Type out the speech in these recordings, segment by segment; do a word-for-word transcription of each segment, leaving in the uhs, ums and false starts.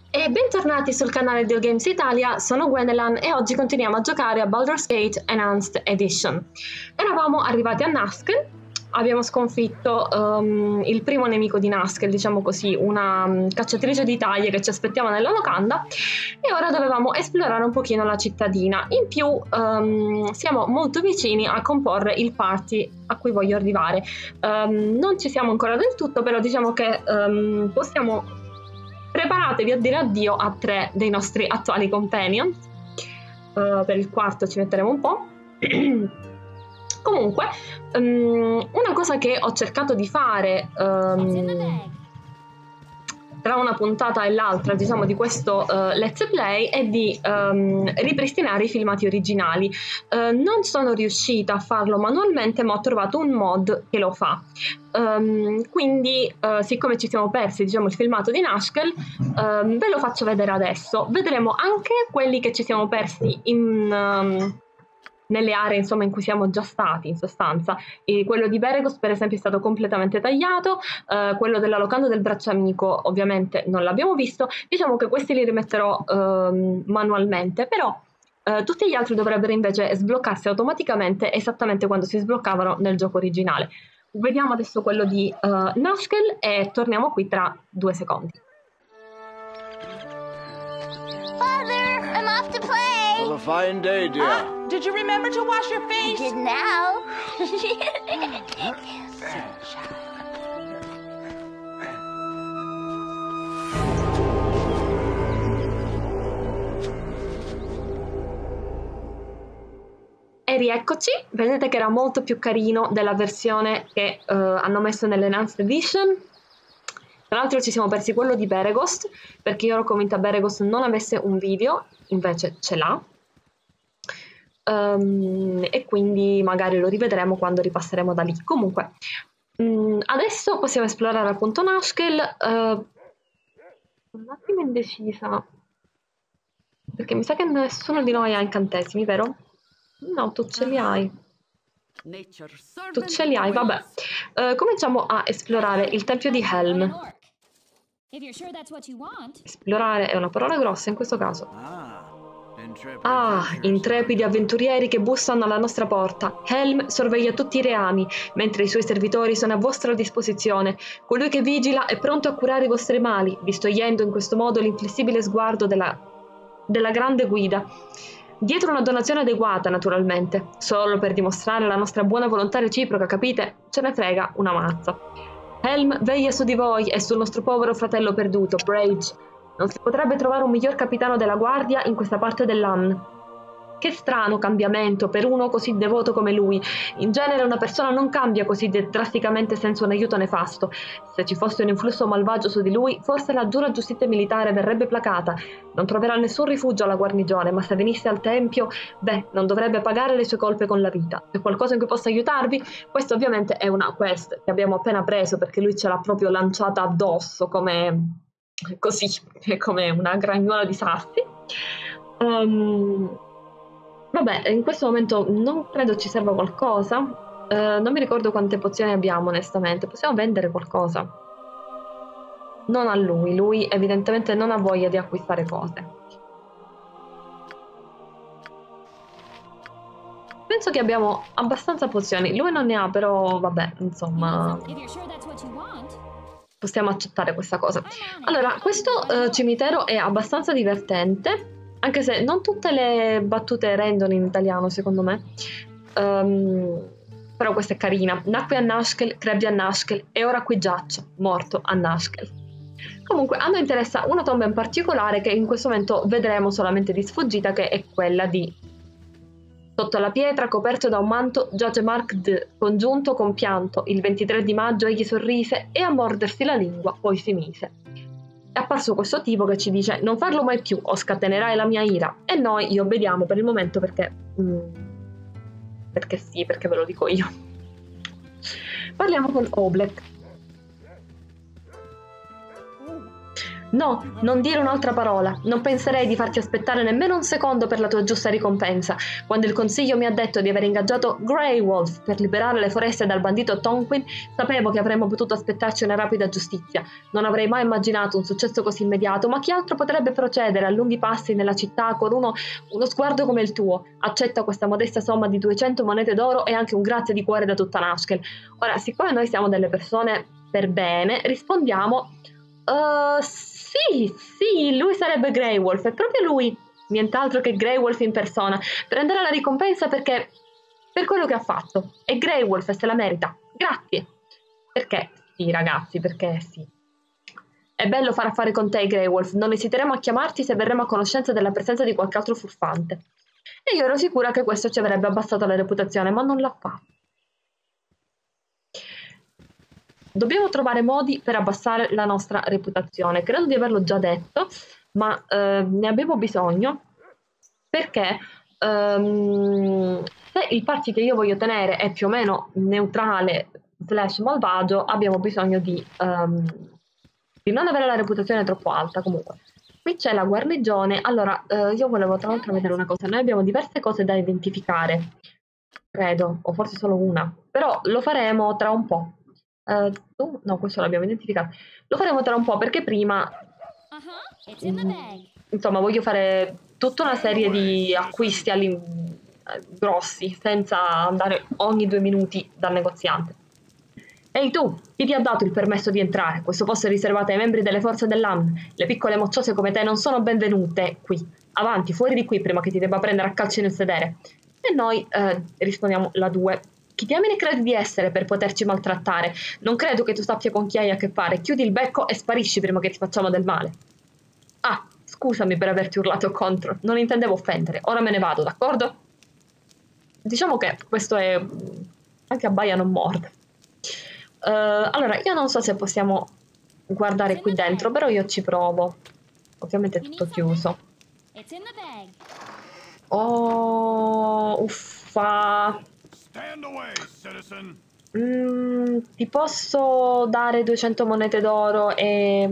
E bentornati sul canale Dio Games Italia, sono Gwendolen e oggi continuiamo a giocare a Baldur's Gate Enhanced Edition. Eravamo arrivati a Nuskel, abbiamo sconfitto um, il primo nemico di Nuskel, diciamo così, una um, cacciatrice di taglie che ci aspettava nella locanda, e ora dovevamo esplorare un pochino la cittadina. In più um, siamo molto vicini a comporre il party a cui voglio arrivare. Um, non ci siamo ancora del tutto, però diciamo che um, possiamo... Preparatevi a dire addio a tre dei nostri attuali companion. Uh, per il quarto ci metteremo un po'. Comunque, um, una cosa che ho cercato di fare um, tra una puntata e l'altra, diciamo, di questo uh, Let's Play è di um, ripristinare i filmati originali. Uh, non sono riuscita a farlo manualmente, ma ho trovato un mod che lo fa. Um, quindi, uh, siccome ci siamo persi, diciamo, il filmato di Nuskel, um, ve lo faccio vedere adesso. Vedremo anche quelli che ci siamo persi in... Um, nelle aree, insomma, in cui siamo già stati, in sostanza. E quello di Beregos, per esempio, è stato completamente tagliato, eh, quello della locanda del bracciamico ovviamente non l'abbiamo visto. Diciamo che questi li rimetterò eh, manualmente, però eh, tutti gli altri dovrebbero invece sbloccarsi automaticamente esattamente quando si sbloccavano nel gioco originale. Vediamo adesso quello di uh, Nuskel e torniamo qui tra due secondi. Father, I'm off to play. Well, a fine day, dear. Ah, did you remember to wash your I face? did now. E rieccoci, vedete che era molto più carino della versione che uh, hanno messo nell'Enhanced Edition. Tra l'altro ci siamo persi quello di Beregost, perché io ero convinta Beregost non avesse un video, invece ce l'ha. Um, e quindi magari lo rivedremo quando ripasseremo da lì. Comunque, um, adesso possiamo esplorare appunto Nuskel. Uh, un attimo indecisa, perché mi sa che nessuno di noi ha incantesimi, vero? No, tu ce li hai. Tu ce li hai, vabbè. Uh, cominciamo a esplorare il tempio di Helm. Esplorare è una parola grossa in questo caso. Ah, intrepidi avventurieri che bussano alla nostra porta. Helm sorveglia tutti i reami, mentre i suoi servitori sono a vostra disposizione. Colui che vigila è pronto a curare i vostri mali, distogliendo in questo modo l'inflessibile sguardo della, della grande guida. Dietro una donazione adeguata, naturalmente. Solo per dimostrare la nostra buona volontà reciproca, capite? Ce ne frega una mazza. Helm veglia su di voi e sul nostro povero fratello perduto, Brage. Non si potrebbe trovare un miglior capitano della guardia in questa parte dell'Ann. Che strano cambiamento per uno così devoto come lui. In genere una persona non cambia così drasticamente senza un aiuto nefasto. Se ci fosse un influsso malvagio su di lui, forse la dura giustizia militare verrebbe placata. Non troverà nessun rifugio alla guarnigione, ma se venisse al tempio, beh, non dovrebbe pagare le sue colpe con la vita. C'è qualcosa in cui possa aiutarvi? Questa ovviamente è una quest che abbiamo appena preso, perché lui ce l'ha proprio lanciata addosso come... così, come una gragnuola di sassi. Um... Vabbè, in questo momento non credo ci serva qualcosa. Uh, non mi ricordo quante pozioni abbiamo, onestamente. Possiamo vendere qualcosa? Non a lui. Lui evidentemente non ha voglia di acquistare cose. Penso che abbiamo abbastanza pozioni. Lui non ne ha, però vabbè, insomma... possiamo accettare questa cosa. Allora, questo uh, cimitero è abbastanza divertente. Anche se non tutte le battute rendono in italiano, secondo me. Um, però questa è carina. Nacque a Nuskel, crebbe a Nuskel e ora qui giaccio, morto a Nuskel. Comunque, a noi interessa una tomba in particolare che in questo momento vedremo solamente di sfuggita, che è quella di... Sotto la pietra, coperto da un manto, giace Mark D, congiunto con pianto. Il ventitré di maggio egli sorrise e a mordersi la lingua poi si mise. È apparso questo tipo che ci dice: non farlo mai più o scatenerai la mia ira. E noi gli obbediamo per il momento perché mm, perché sì, perché ve lo dico io. Parliamo con Oblek. No, non dire un'altra parola. Non penserei di farti aspettare nemmeno un secondo per la tua giusta ricompensa. Quando il consiglio mi ha detto di aver ingaggiato Grey Wolf per liberare le foreste dal bandito Tonquin, sapevo che avremmo potuto aspettarci una rapida giustizia. Non avrei mai immaginato un successo così immediato, ma chi altro potrebbe procedere a lunghi passi nella città con uno, uno sguardo come il tuo? Accetta questa modesta somma di duecento monete d'oro e anche un grazie di cuore da tutta Nashkel. Ora, siccome noi siamo delle persone per bene, rispondiamo... Uh, sì, sì, lui sarebbe Grey Wolf, è proprio lui, nient'altro che Grey Wolf in persona. Prenderà la ricompensa perché per quello che ha fatto. E Grey Wolf se la merita. Grazie. Perché sì, ragazzi, perché sì. È bello fare affari con te, Grey Wolf. Non esiteremo a chiamarti se verremo a conoscenza della presenza di qualche altro furfante. E io ero sicura che questo ci avrebbe abbassato la reputazione, ma non l'ha fatto. Dobbiamo trovare modi per abbassare la nostra reputazione. Credo di averlo già detto, ma eh, ne abbiamo bisogno perché um, se il party che io voglio tenere è più o meno neutrale slash malvagio, abbiamo bisogno di, um, di non avere la reputazione troppo alta. Comunque, qui c'è la guarnigione. Allora, eh, io volevo tra l'altro vedere una cosa. Noi abbiamo diverse cose da identificare, credo, o forse solo una, però lo faremo tra un po'. Uh, oh, no, questo l'abbiamo identificato. Lo faremo tra un po' perché prima mm, insomma voglio fare tutta una serie di acquisti grossi senza andare ogni due minuti dal negoziante. Ehi tu, chi ti ha dato il permesso di entrare? Questo posto è riservato ai membri delle forze dell'A M. Le piccole mocciose come te non sono benvenute qui. Avanti, fuori di qui prima che ti debba prendere a calci nel sedere. E noi eh, rispondiamo la due. Chi diamine credi di essere per poterci maltrattare? Non credo che tu sappia con chi hai a che fare. Chiudi il becco e sparisci prima che ti facciamo del male. Ah, scusami per averti urlato contro. Non intendevo offendere. Ora me ne vado, d'accordo? Diciamo che questo è... anche abbaia non morde. Uh, allora, io non so se possiamo guardare qui dentro, però io ci provo. Ovviamente è tutto chiuso. Oh, uffa... Mm, ti posso dare duecento monete d'oro e...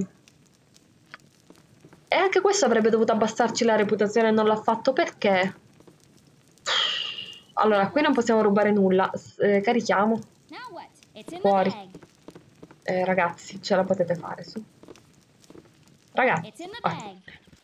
e anche questo avrebbe dovuto abbassarci la reputazione e non l'ha fatto, perché? Allora, qui non possiamo rubare nulla. Eh, carichiamo. Fuori. Eh, ragazzi, ce la potete fare, su. Ragazzi. Vai.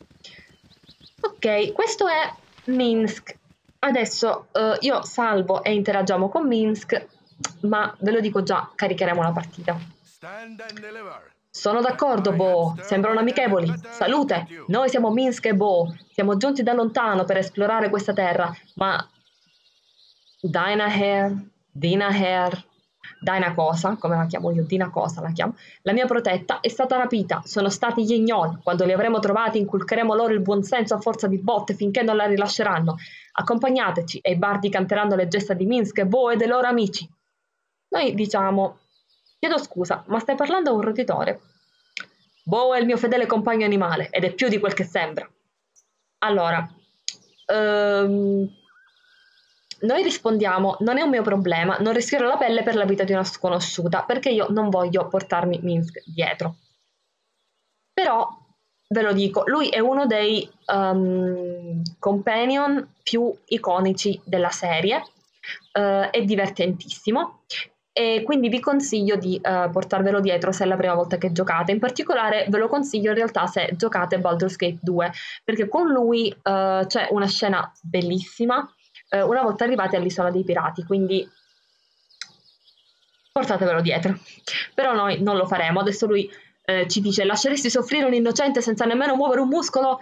Ok, questo è Minsk. Adesso uh, io salvo e interagiamo con Minsk, ma ve lo dico già, caricheremo la partita. Sono d'accordo, Bo. Sembrano amichevoli. Salute! Noi siamo Minsk e Bo. Siamo giunti da lontano per esplorare questa terra, ma... Dynaheir, Dynaheir, Dyna cosa, come la chiamo io, Dina cosa la chiamo, la mia protetta è stata rapita. Sono stati gli Ignol. Quando li avremo trovati inculcheremo loro il buonsenso a forza di botte finché non la rilasceranno. Accompagnateci e i bardi canteranno le gesta di Minsk e Bo e dei loro amici. Noi diciamo, chiedo scusa, ma stai parlando a un roditore? Bo è il mio fedele compagno animale ed è più di quel che sembra. Allora, ehm... noi rispondiamo, non è un mio problema, non rischierò la pelle per la vita di una sconosciuta, perché io non voglio portarmi Minsk dietro. Però, ve lo dico, lui è uno dei um, companion più iconici della serie, uh, è divertentissimo, e quindi vi consiglio di uh, portarvelo dietro se è la prima volta che giocate. In particolare ve lo consiglio in realtà se giocate Baldur's Gate due, perché con lui uh, c'è una scena bellissima, una volta arrivati all'isola dei pirati, quindi portatevelo dietro. Però noi non lo faremo. Adesso lui eh, ci dice: lasceresti soffrire un innocente senza nemmeno muovere un muscolo?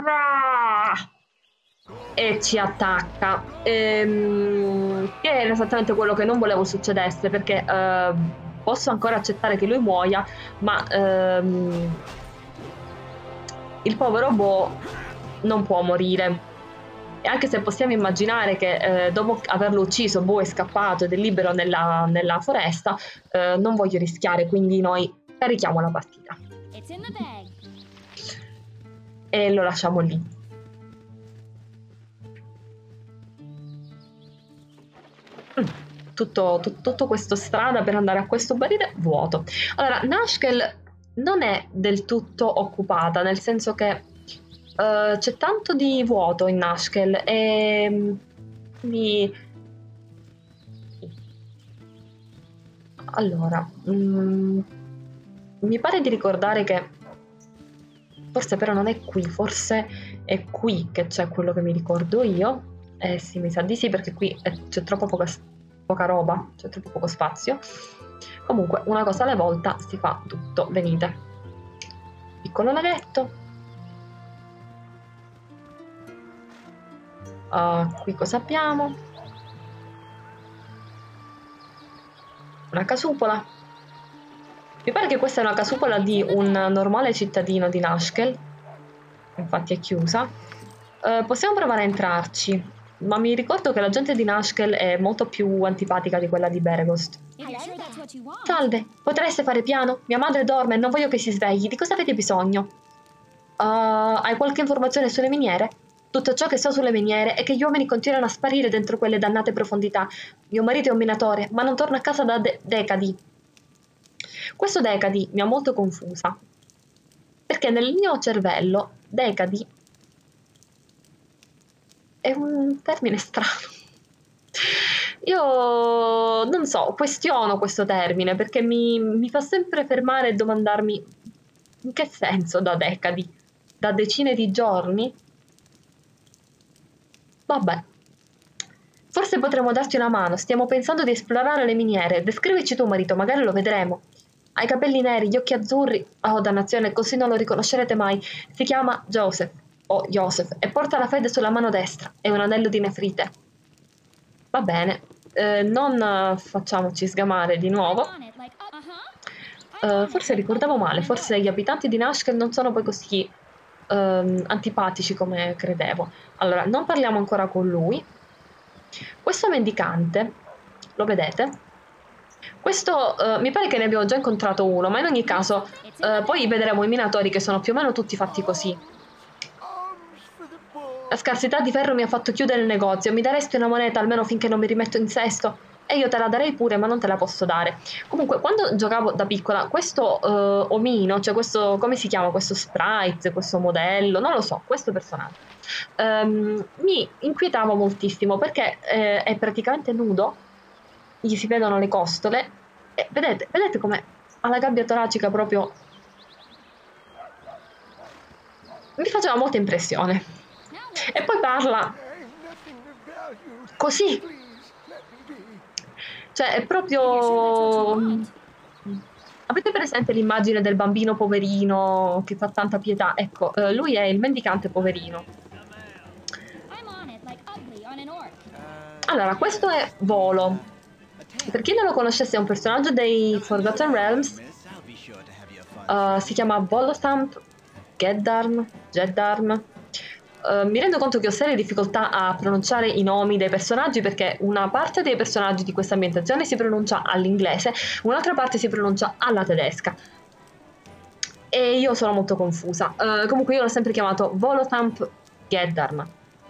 E ci attacca, ehm, che è esattamente quello che non volevo succedesse, perché eh, posso ancora accettare che lui muoia, ma ehm, il povero Bo non può morire. E anche se possiamo immaginare che eh, dopo averlo ucciso Bo è scappato ed è libero nella, nella foresta, eh, non voglio rischiare, quindi noi carichiamo la partita e lo lasciamo lì. Mm. Tutto, tutto, tutto questo strada per andare a questo barile vuoto. Allora, Nashkel non è del tutto occupata, nel senso che uh, c'è tanto di vuoto in Nashkel e quindi allora mm, mi pare di ricordare che forse però non è qui, forse è qui che c'è quello che mi ricordo io. Eh sì, mi sa di sì, perché qui c'è troppo poca, poca roba, c'è troppo poco spazio. Comunque, una cosa alla volta si fa tutto. Venite. Piccolo laghetto. Uh, qui cosa abbiamo? Una casupola. Mi pare che questa è una casupola di un normale cittadino di Nashkel. Infatti è chiusa. Uh, possiamo provare a entrarci. Ma mi ricordo che la gente di Nashkel è molto più antipatica di quella di Beregost. Salve, potreste fare piano? Mia madre dorme e non voglio che si svegli. Di cosa avete bisogno? Uh, hai qualche informazione sulle miniere? Tutto ciò che so sulle miniere è che gli uomini continuano a sparire dentro quelle dannate profondità. Mio marito è un minatore, ma non torna a casa da de decadi. Questo decadi mi ha molto confusa. Perché nel mio cervello, decadi è un termine strano. Io non so, questiono questo termine perché mi, mi fa sempre fermare e domandarmi in che senso da decadi? Da decine di giorni? Vabbè. Forse potremmo darti una mano, stiamo pensando di esplorare le miniere. Descrivici tuo marito, magari lo vedremo. Ha i capelli neri, gli occhi azzurri. Oh, dannazione, così non lo riconoscerete mai. Si chiama Joseph. O Joseph, e porta la fede sulla mano destra e un anello di nefrite. Va bene, eh, non uh, facciamoci sgamare di nuovo. Uh, forse ricordavo male, forse gli abitanti di Nashkel non sono poi così um, antipatici come credevo. Allora, non parliamo ancora con lui. Questo mendicante, lo vedete? Questo uh, mi pare che ne abbiamo già incontrato uno, ma in ogni caso uh, poi vedremo i minatori che sono più o meno tutti fatti così. La scarsità di ferro mi ha fatto chiudere il negozio. Mi daresti una moneta almeno finché non mi rimetto in sesto? E io te la darei pure, ma non te la posso dare. Comunque, quando giocavo da piccola, questo uh, omino, cioè questo, come si chiama? Questo sprite, questo modello, non lo so, questo personaggio, um, mi inquietava moltissimo perché eh, è praticamente nudo, gli si vedono le costole, e vedete, vedete come ha la gabbia toracica proprio... Mi faceva molta impressione. E poi parla così, cioè è proprio... Avete presente l'immagine del bambino poverino che fa tanta pietà? Ecco, eh, lui è il mendicante poverino. Allora, questo è Volo. Per chi non lo conoscesse, è un personaggio dei Forgotten Realms. Uh, si chiama Volothamp Geddarm, Geddarm. Uh, mi rendo conto che ho serie difficoltà a pronunciare i nomi dei personaggi perché una parte dei personaggi di questa ambientazione si pronuncia all'inglese, un'altra parte si pronuncia alla tedesca. E io sono molto confusa. Uh, comunque io l'ho sempre chiamato Volothamp Geddarm.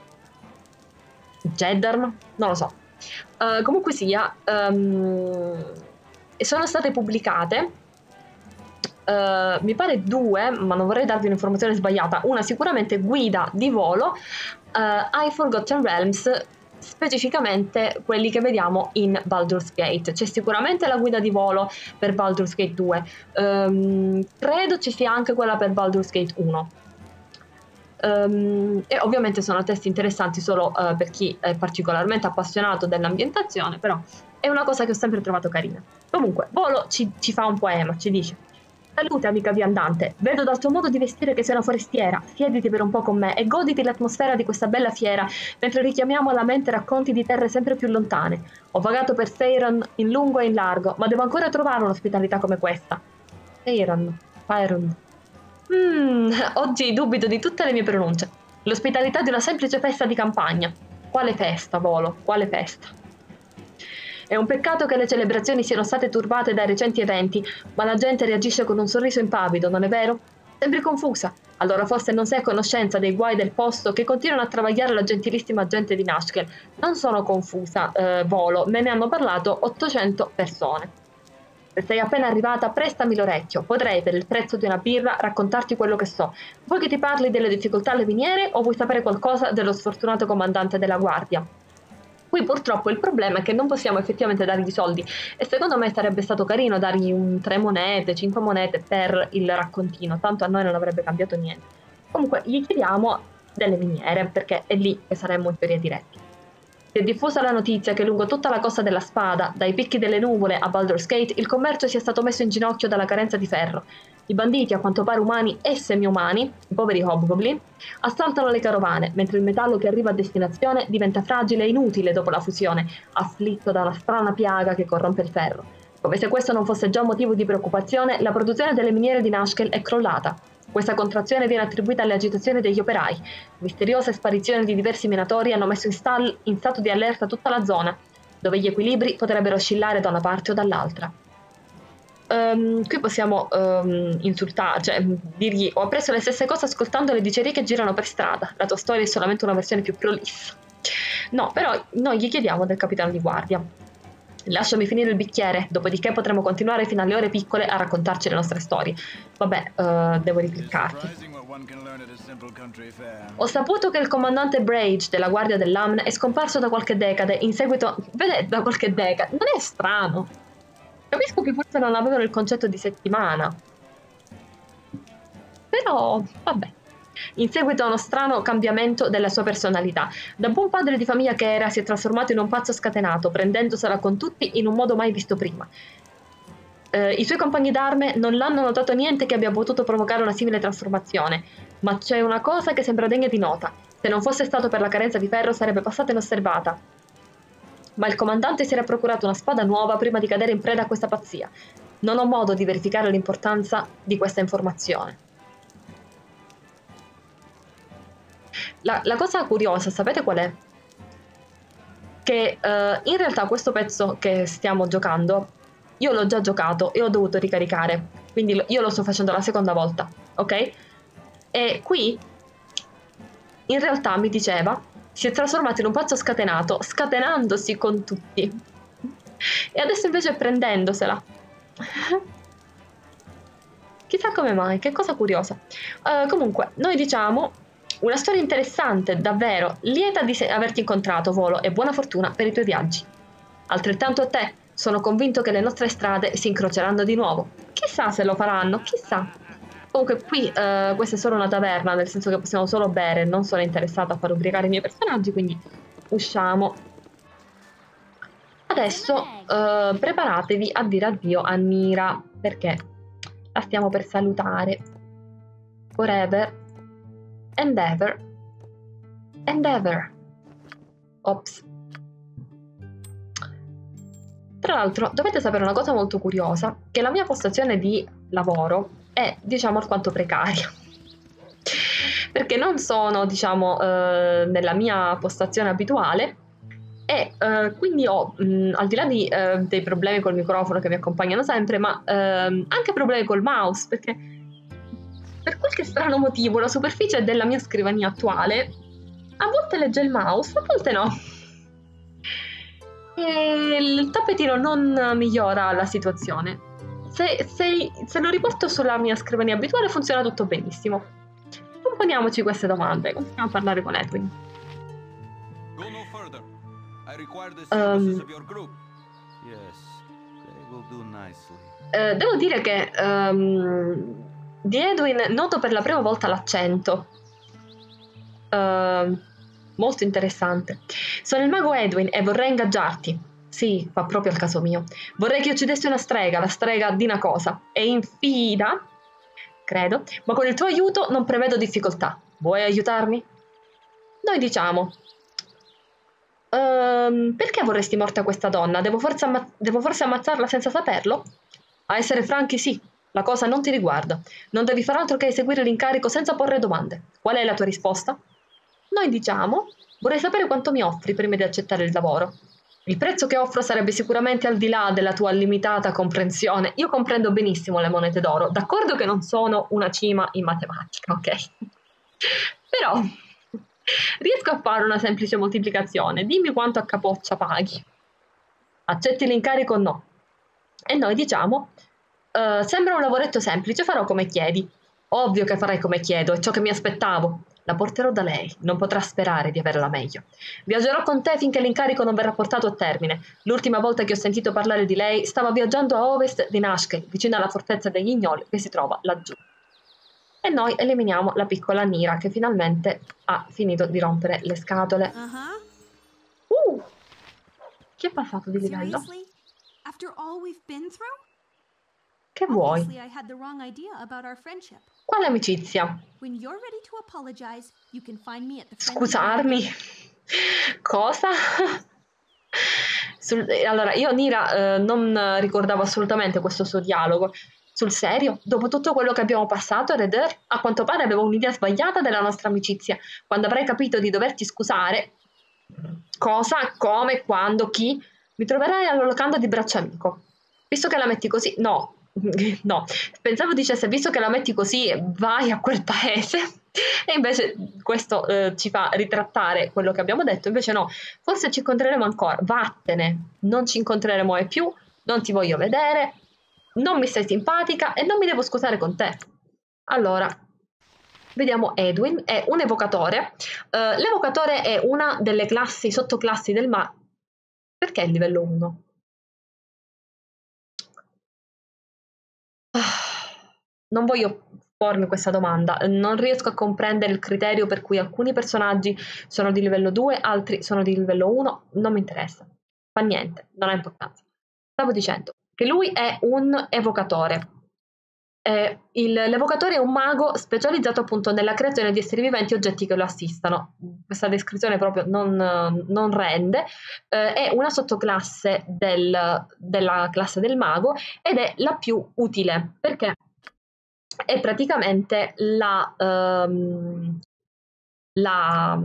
Geddarm? Non lo so. Uh, comunque sia, um, sono state pubblicate... Uh, mi pare due, ma non vorrei darvi un'informazione sbagliata. Una sicuramente guida di volo uh, ai Forgotten Realms, specificamente quelli che vediamo in Baldur's Gate. C'è sicuramente la guida di volo per Baldur's Gate due, um, credo ci sia anche quella per Baldur's Gate uno. Um, e ovviamente sono testi interessanti solo uh, per chi è particolarmente appassionato dell'ambientazione, però è una cosa che ho sempre trovato carina. Comunque, Volo ci, ci fa un poema, ci dice: salute amica viandante, vedo dal tuo modo di vestire che sei una forestiera, siediti per un po' con me e goditi l'atmosfera di questa bella fiera, mentre richiamiamo alla mente racconti di terre sempre più lontane. Ho vagato per Faerun in lungo e in largo, ma devo ancora trovare un'ospitalità come questa. Faerun, Faerun. Mmm, oggi dubito di tutte le mie pronunce. L'ospitalità di una semplice festa di campagna. Quale festa, Volo? Quale festa? È un peccato che le celebrazioni siano state turbate dai recenti eventi, ma la gente reagisce con un sorriso impavido, non è vero? Sembri confusa. Allora forse non sei a conoscenza dei guai del posto che continuano a travagliare la gentilissima gente di Nashkel. Non sono confusa, eh, Volo, me ne hanno parlato ottocento persone. Se sei appena arrivata, prestami l'orecchio. Potrei, per il prezzo di una birra, raccontarti quello che so. Vuoi che ti parli delle difficoltà alle miniere o vuoi sapere qualcosa dello sfortunato comandante della guardia? Qui purtroppo il problema è che non possiamo effettivamente dargli soldi e secondo me sarebbe stato carino dargli un tre monete, cinque monete per il raccontino, tanto a noi non avrebbe cambiato niente. Comunque gli chiediamo delle miniere perché è lì che saremmo in teoria diretti. Si è diffusa la notizia che lungo tutta la costa della Spada, dai picchi delle nuvole a Baldur's Gate, il commercio sia stato messo in ginocchio dalla carenza di ferro. I banditi, a quanto pare umani e semi-umani, i poveri hobgoblin, assaltano le carovane, mentre il metallo che arriva a destinazione diventa fragile e inutile dopo la fusione, afflitto da una strana piaga che corrompe il ferro. Come se questo non fosse già motivo di preoccupazione, la produzione delle miniere di Nashkel è crollata. Questa contrazione viene attribuita alle agitazioni degli operai. Misteriose sparizioni di diversi minatori hanno messo in, stall, in stato di allerta tutta la zona, dove gli equilibri potrebbero oscillare da una parte o dall'altra. Um, qui possiamo um, insultare, cioè dirgli: ho appreso le stesse cose ascoltando le dicerie che girano per strada. La tua storia è solamente una versione più prolissa. No, però noi gli chiediamo del capitano di guardia. Lasciami finire il bicchiere, dopodiché potremo continuare fino alle ore piccole a raccontarci le nostre storie. Vabbè, uh, devo ricliccarti. Ho saputo che il comandante Brage della guardia dell'A M N è scomparso da qualche decade in seguito... Vedete, da qualche decade. Non è strano. Capisco che forse non avevano il concetto di settimana. Però, vabbè. In seguito a uno strano cambiamento della sua personalità. Da buon padre di famiglia che era, si è trasformato in un pazzo scatenato, prendendosela con tutti in un modo mai visto prima. Eh, I suoi compagni d'arme non l'hanno notato niente che abbia potuto provocare una simile trasformazione, ma c'è una cosa che sembra degna di nota. Se non fosse stato per la carenza di ferro sarebbe passata inosservata. Ma il comandante si era procurato una spada nuova prima di cadere in preda a questa pazzia. Non ho modo di verificare l'importanza di questa informazione. La, la cosa curiosa, sapete qual è? Che uh, in realtà questo pezzo che stiamo giocando, io l'ho già giocato e ho dovuto ricaricare, quindi lo, io lo sto facendo la seconda volta, ok? E qui, in realtà mi diceva, si è trasformato in un pazzo scatenato, scatenandosi con tutti. E adesso invece prendendosela. Chissà come mai, che cosa curiosa. Uh, comunque, noi diciamo... Una storia interessante, davvero. Lieta di averti incontrato, Volo, e buona fortuna per i tuoi viaggi. Altrettanto a te. Sono convinto che le nostre strade si incroceranno di nuovo. Chissà se lo faranno, chissà. Comunque qui uh, questa è solo una taverna, nel senso che possiamo solo bere. Non sono interessata a far ubriacare i miei personaggi, quindi usciamo. Adesso uh, preparatevi a dire addio a Nira, perché la stiamo per salutare. Forever and ever and ever. Ops. Tra l'altro dovete sapere una cosa molto curiosa, che la mia postazione di lavoro è, diciamo, alquanto precaria. Perché non sono, diciamo, eh, nella mia postazione abituale e eh, quindi ho, mh, al di là di, eh, dei problemi col microfono che mi accompagnano sempre, ma ehm, anche problemi col mouse, perché per qualche strano motivo la superficie della mia scrivania attuale a volte legge il mouse, a volte no. E il tappetino non migliora la situazione. Se, se, se lo riporto sulla mia scrivania abituale funziona tutto benissimo. Non poniamoci queste domande, continuiamo a parlare con Edwin. Um, eh, devo dire che um, di Edwin noto per la prima volta l'accento. Uh, molto interessante. Sono il mago Edwin e vorrei ingaggiarti. Sì, fa proprio al caso mio. Vorrei che uccidessi una strega, la strega di una cosa. È infida, credo, ma con il tuo aiuto non prevedo difficoltà. Vuoi aiutarmi? Noi diciamo... Um, perché vorresti morta questa donna? Devo forse, amma- devo forse ammazzarla senza saperlo? A essere franchi, sì. La cosa non ti riguarda. Non devi far altro che eseguire l'incarico senza porre domande. Qual è la tua risposta? Noi diciamo, vorrei sapere quanto mi offri prima di accettare il lavoro. Il prezzo che offro sarebbe sicuramente al di là della tua limitata comprensione. Io comprendo benissimo le monete d'oro. D'accordo che non sono una cima in matematica, ok? Però riesco a fare una semplice moltiplicazione. Dimmi quanto a capoccia paghi. Accetti l'incarico o no? E noi diciamo, uh, sembra un lavoretto semplice, farò come chiedi. Ovvio che farai come chiedo, è ciò che mi aspettavo. La porterò da lei, non potrà sperare di averla meglio. Viaggerò con te finché l'incarico non verrà portato a termine. L'ultima volta che ho sentito parlare di lei stava viaggiando a ovest di Nashkel, vicino alla fortezza degli Ignoli che si trova laggiù. E noi eliminiamo la piccola Nira che finalmente ha finito di rompere le scatole. Uh-huh. Uh! Chi è passato di livello? Seriously? After all we've been through? Che vuoi? Obviously, I had the wrong idea about our friendship. Quale amicizia? When you're ready to apologize, you can find me at the Scusarmi? Cosa? Sul, allora, io Nira eh, non ricordavo assolutamente questo suo dialogo. Sul serio? Dopo tutto quello che abbiamo passato a Red Earth, a quanto pare avevo un'idea sbagliata della nostra amicizia. Quando avrai capito di doverti scusare, cosa, come, quando, chi, mi troverai alla locanda di Bracciamico. Visto che la metti così, no, no, pensavo dicesse, visto che la metti così, vai a quel paese. E invece questo eh, ci fa ritrattare quello che abbiamo detto. Invece no, forse ci incontreremo ancora. Vattene, non ci incontreremo mai più, non ti voglio vedere, non mi sei simpatica e non mi devo scusare con te. Allora, vediamo Edwin, è un evocatore. Uh, l'evocatore è una delle classi, sottoclassi del ma... Perché è il livello uno? Non voglio pormi questa domanda, non riesco a comprendere il criterio per cui alcuni personaggi sono di livello due, altri sono di livello uno, non mi interessa, fa niente, non ha importanza. Stavo dicendo che lui è un evocatore. Eh, il, l'evocatore è un mago specializzato appunto nella creazione di esseri viventi e oggetti che lo assistano. Questa descrizione proprio non, non rende. Eh, è una sottoclasse del, della classe del mago ed è la più utile perché è praticamente la, um, la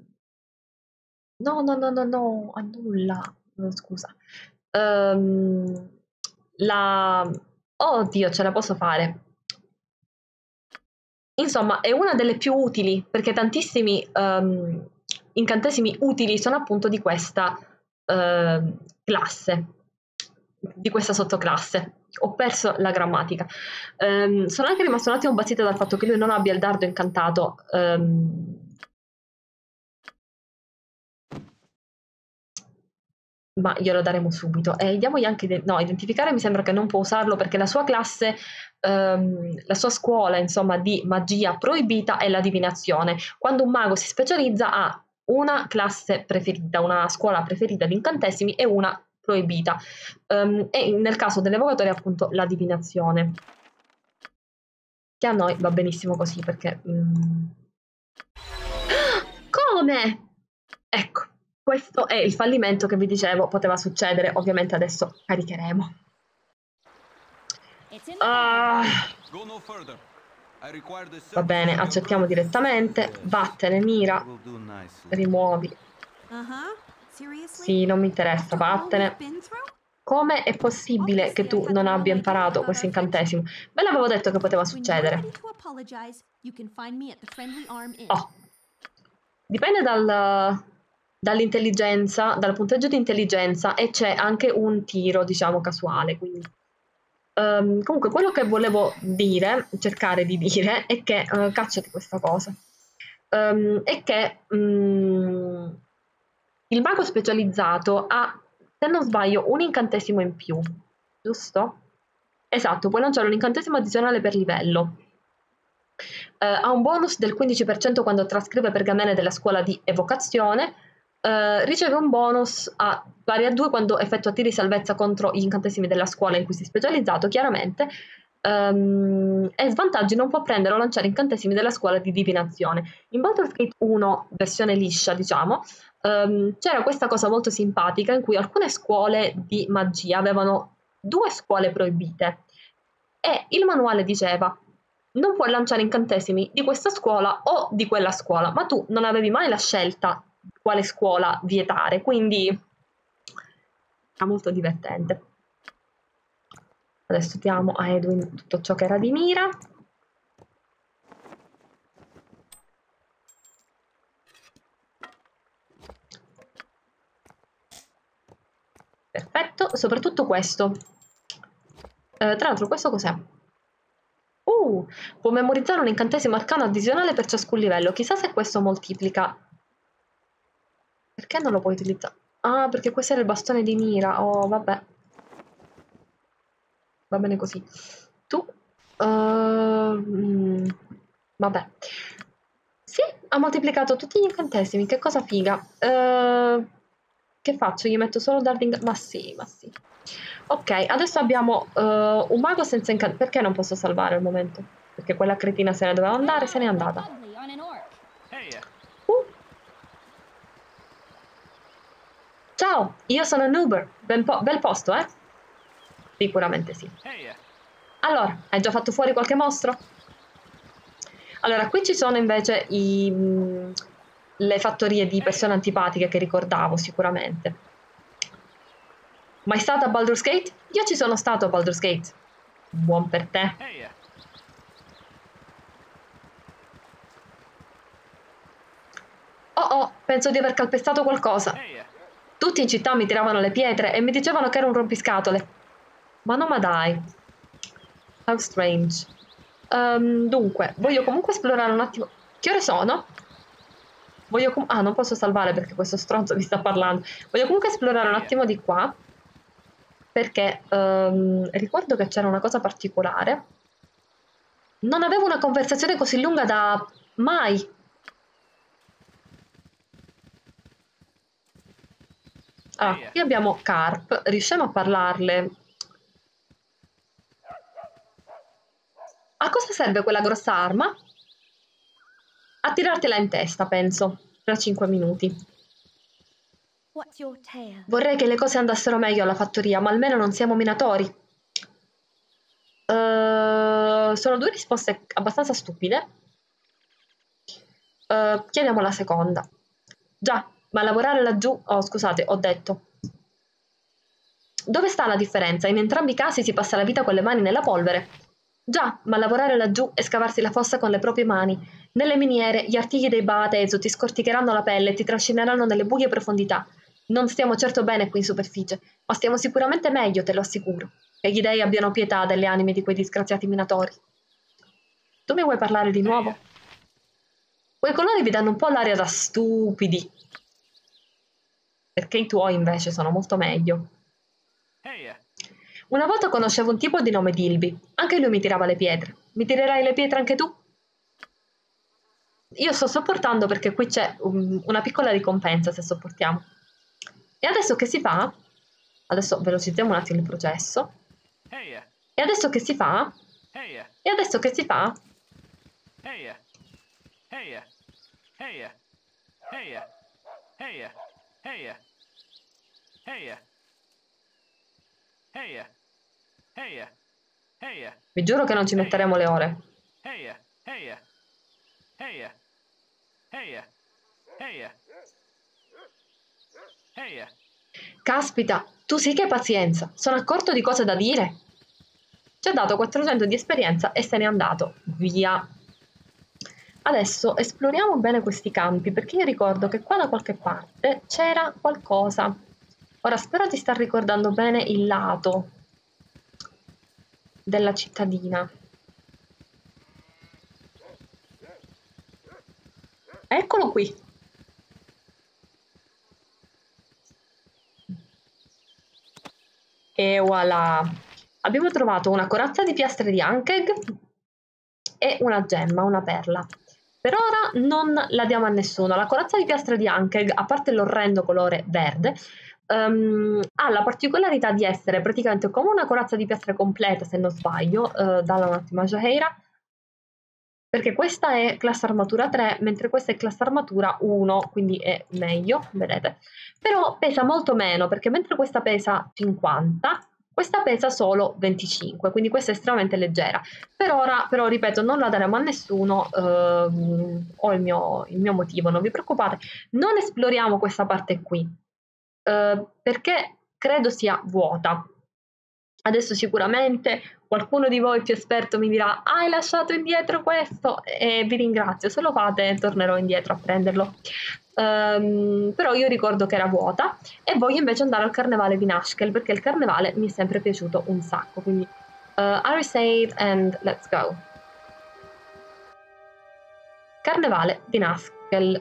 no no no no no annulla no, scusa um, la oddio ce la posso fare, insomma è una delle più utili perché tantissimi um, incantesimi utili sono appunto di questa uh, classe, di questa sottoclasse. Ho perso la grammatica. Um, sono anche rimasto un attimo basita dal fatto che lui non abbia il dardo incantato. Um, ma glielo daremo subito. E diamogli anche de- no, identificare mi sembra che non può usarlo perché la sua classe, um, la sua scuola, insomma, di magia proibita è la divinazione. Quando un mago si specializza ha una classe preferita, una scuola preferita di incantesimi e una proibita, um, e nel caso dell'evocatore appunto la divinazione, che a noi va benissimo così perché um... come? Ecco, questo è il fallimento che vi dicevo poteva succedere. Ovviamente adesso caricheremo. Ah, va bene, accettiamo direttamente. Vattene Nira, rimuovi. Sì, non mi interessa, vattene. Come è possibile che tu non abbia imparato questo incantesimo? Ve l'avevo detto che poteva succedere. Oh, dipende dal, dall'intelligenza, dal punteggio di intelligenza e c'è anche un tiro, diciamo, casuale. Quindi. Um, comunque, quello che volevo dire, cercare di dire, è che, uh, cacciati questa cosa, um, è che um, il mago specializzato ha, se non sbaglio, un incantesimo in più, giusto? Esatto, puoi lanciare un incantesimo addizionale per livello. Uh, ha un bonus del quindici per cento quando trascrive pergamene della scuola di evocazione. Uh, riceve un bonus a pari a due quando effettua tiri di salvezza contro gli incantesimi della scuola in cui si è specializzato, chiaramente. Um, e svantaggi non può prendere o lanciare incantesimi della scuola di divinazione. In Baldur's Gate uno, versione liscia, diciamo, um, c'era questa cosa molto simpatica in cui alcune scuole di magia avevano due scuole proibite e il manuale diceva non puoi lanciare incantesimi di questa scuola o di quella scuola, ma tu non avevi mai la scelta di quale scuola vietare, quindi era molto divertente. Adesso diamo a Edwin tutto ciò che era di Nira. Perfetto, soprattutto questo. Eh, tra l'altro questo cos'è? Uh, può memorizzare un incantesimo arcano addizionale per ciascun livello. Chissà se questo moltiplica. Perché non lo puoi utilizzare? Ah, perché questo era il bastone di mira. Oh, vabbè. Va bene così. Tu? Uh, mm, vabbè. Sì, ha moltiplicato tutti gli incantesimi. Che cosa figa. Uh, che faccio? Gli metto solo dardi in... Ma sì, ma sì. Ok, adesso abbiamo uh, un mago senza incantesimi. Perché non posso salvare al momento? Perché quella cretina se ne doveva andare, se n'è andata. Uh. Ciao, io sono Nuber. Ben po bel posto, eh? Sicuramente sì. Allora, hai già fatto fuori qualche mostro? Allora, qui ci sono invece i, mh, le fattorie di persone antipatiche che ricordavo sicuramente. Mai stato a Baldur's Gate? Io ci sono stato a Baldur's Gate. Buon per te. Oh oh, penso di aver calpestato qualcosa. Tutti in città mi tiravano le pietre e mi dicevano che ero un rompiscatole. Ma no, ma dai. How strange. Um, dunque, voglio comunque esplorare un attimo... Che ore sono? Voglio com... Ah, non posso salvare perché questo stronzo mi sta parlando. Voglio comunque esplorare un attimo di qua. Perché um, ricordo che c'era una cosa particolare. Non avevo una conversazione così lunga da... mai. Ah, qui abbiamo Carp. Riusciamo a parlarle? A cosa serve quella grossa arma? A tirartela in testa, penso, tra cinque minuti. Vorrei che le cose andassero meglio alla fattoria, ma almeno non siamo minatori. Uh, sono due risposte abbastanza stupide. Uh, chiediamo la seconda. Già, ma lavorare laggiù... Oh, scusate, ho detto. Dove sta la differenza? In entrambi i casi si passa la vita con le mani nella polvere. Già, ma lavorare laggiù e scavarsi la fossa con le proprie mani. Nelle miniere, gli artigli dei Baatezu ti scorticheranno la pelle e ti trascineranno nelle buie profondità. Non stiamo certo bene qui in superficie, ma stiamo sicuramente meglio, te lo assicuro. Che gli dei abbiano pietà delle anime di quei disgraziati minatori. Tu mi vuoi parlare di nuovo? Quei colori vi danno un po' l'aria da stupidi. Perché i tuoi invece sono molto meglio. Una volta conoscevo un tipo di nome Dilby. Anche lui mi tirava le pietre. Mi tirerai le pietre anche tu? Io sto sopportando perché qui c'è um, una piccola ricompensa se sopportiamo. E adesso che si fa? Adesso velocizziamo un attimo il processo. E adesso che si fa? E adesso che si fa? Vi giuro che non ci metteremo le ore. Caspita, tu sì che pazienza. Sono accorto di cose da dire. Ci ha dato quattrocento di esperienza e se n'è andato. Via. Adesso esploriamo bene questi campi, perché io ricordo che qua da qualche parte c'era qualcosa. Ora spero di star ricordando bene il lato della cittadina. Eccolo qui. E voilà. Abbiamo trovato una corazza di piastre di Ankeg e una gemma, una perla. Per ora non la diamo a nessuno. La corazza di piastre di Ankeg, a parte l'orrendo colore verde, um, ha la particolarità di essere praticamente come una corazza di piastre completa, se non sbaglio. Uh, dalla un attimo a Jaheira. Perché questa è classe armatura tre, mentre questa è classe armatura uno, quindi è meglio, vedete. Però pesa molto meno, perché mentre questa pesa cinquanta, questa pesa solo venticinque, quindi questa è estremamente leggera. Per ora, però, ripeto, non la daremo a nessuno, ehm, ho il mio, il mio motivo, non vi preoccupate. Non esploriamo questa parte qui, eh, perché credo sia vuota. Adesso sicuramente qualcuno di voi più esperto mi dirà hai lasciato indietro questo e vi ringrazio, se lo fate tornerò indietro a prenderlo. Um, però io ricordo che era vuota e voglio invece andare al carnevale di Nashkel perché il carnevale mi è sempre piaciuto un sacco, quindi Uh, are we safe and let's go. Carnevale di Nuskel.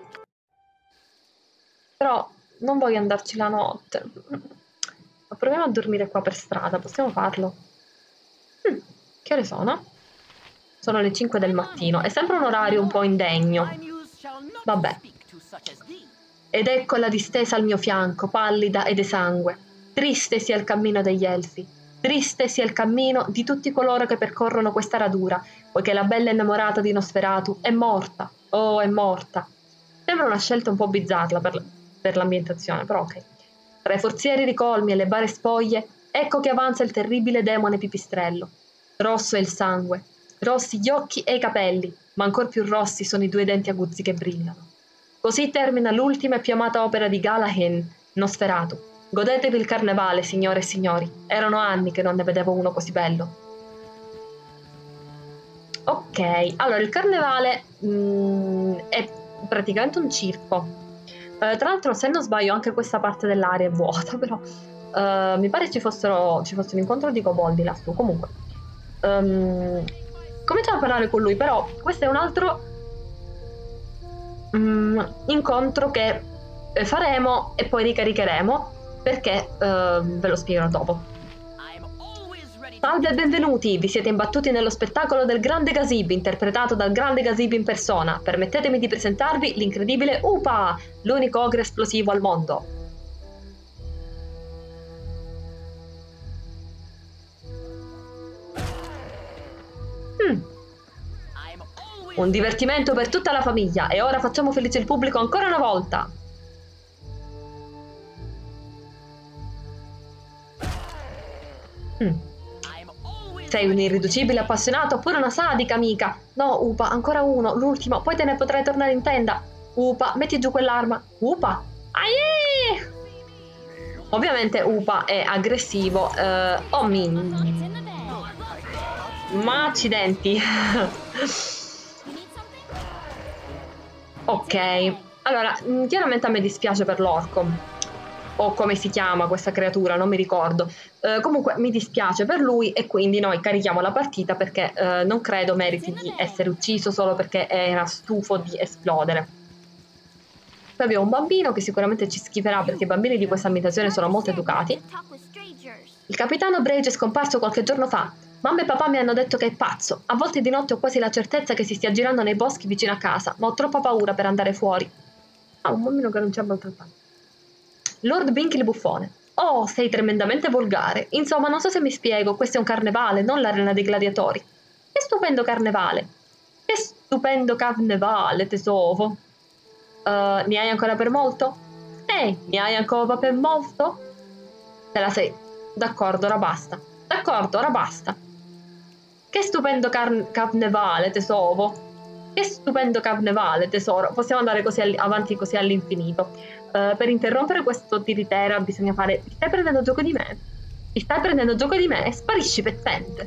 Però non voglio andarci la notte. Ma proviamo a dormire qua per strada, possiamo farlo? Hm, che ore sono? Sono le cinque del mattino, è sempre un orario un po' indegno. Vabbè. Ed ecco la distesa al mio fianco, pallida ed esangue. Triste sia il cammino degli elfi, triste sia il cammino di tutti coloro che percorrono questa radura, poiché la bella innamorata di Nosferatu è morta, oh è morta. Sembra una scelta un po' bizzarra per, per l'ambientazione, però ok. Tra i forzieri ricolmi e le bare spoglie, ecco che avanza il terribile demone pipistrello. Rosso è il sangue, rossi gli occhi e i capelli, ma ancor più rossi sono i due denti aguzzi che brillano. Così termina l'ultima e più amata opera di Galahad, Nosferatu. Godetevi il carnevale, signore e signori. Erano anni che non ne vedevo uno così bello. Ok, allora il carnevale mm, è praticamente un circo. Uh, tra l'altro, se non sbaglio, anche questa parte dell'area è vuota, però uh, mi pare ci fossero ci fosse un incontro di koboldi lassù. Comunque, um, cominciamo a parlare con lui, però questo è un altro um, incontro che faremo e poi ricaricheremo, perché uh, ve lo spiegherò dopo. Salve e benvenuti, vi siete imbattuti nello spettacolo del Grande Gazib, interpretato dal Grande Gazib in persona. Permettetemi di presentarvi l'incredibile Upa, l'unico ogre esplosivo al mondo. Hmm. Un divertimento per tutta la famiglia, e ora facciamo felice il pubblico ancora una volta. Hmm. Sei un irriducibile appassionato oppure una sadica amica? No, Upa, ancora uno, l'ultimo, poi te ne potrai tornare in tenda. Upa, metti giù quell'arma. Upa, aie! Ovviamente Upa è aggressivo. Uh, oh min... Ma accidenti. Ok, allora, chiaramente a me dispiace per l'orco. O come si chiama questa creatura, non mi ricordo. Uh, comunque mi dispiace per lui e quindi noi carichiamo la partita, perché uh, non credo meriti di essere ucciso solo perché era stufo di esplodere. Poi abbiamo un bambino che sicuramente ci schiferà, perché i bambini di questa ambientazione sono molto educati. Il capitano Brage è scomparso qualche giorno fa. Mamma e papà mi hanno detto che è pazzo. A volte di notte ho quasi la certezza che si stia girando nei boschi vicino a casa, ma ho troppa paura per andare fuori. Ah, un bambino che non c'è abbastanza. Lord Binky il buffone. Oh, sei tremendamente volgare. Insomma, non so se mi spiego, questo è un carnevale, non l'arena dei gladiatori. Che stupendo carnevale. Che stupendo carnevale, tesoro. Uh, ne hai ancora per molto? Ehi, ne hai ancora per molto? Te la sei. D'accordo, ora basta. D'accordo, ora basta. Che stupendo car carnevale, tesoro. Che stupendo carnevale, tesoro. Possiamo andare così avanti così all'infinito. Uh, per interrompere questo tiritera bisogna fare: ti stai prendendo gioco di me? Ti stai prendendo gioco di me? Sparisci, pezzente.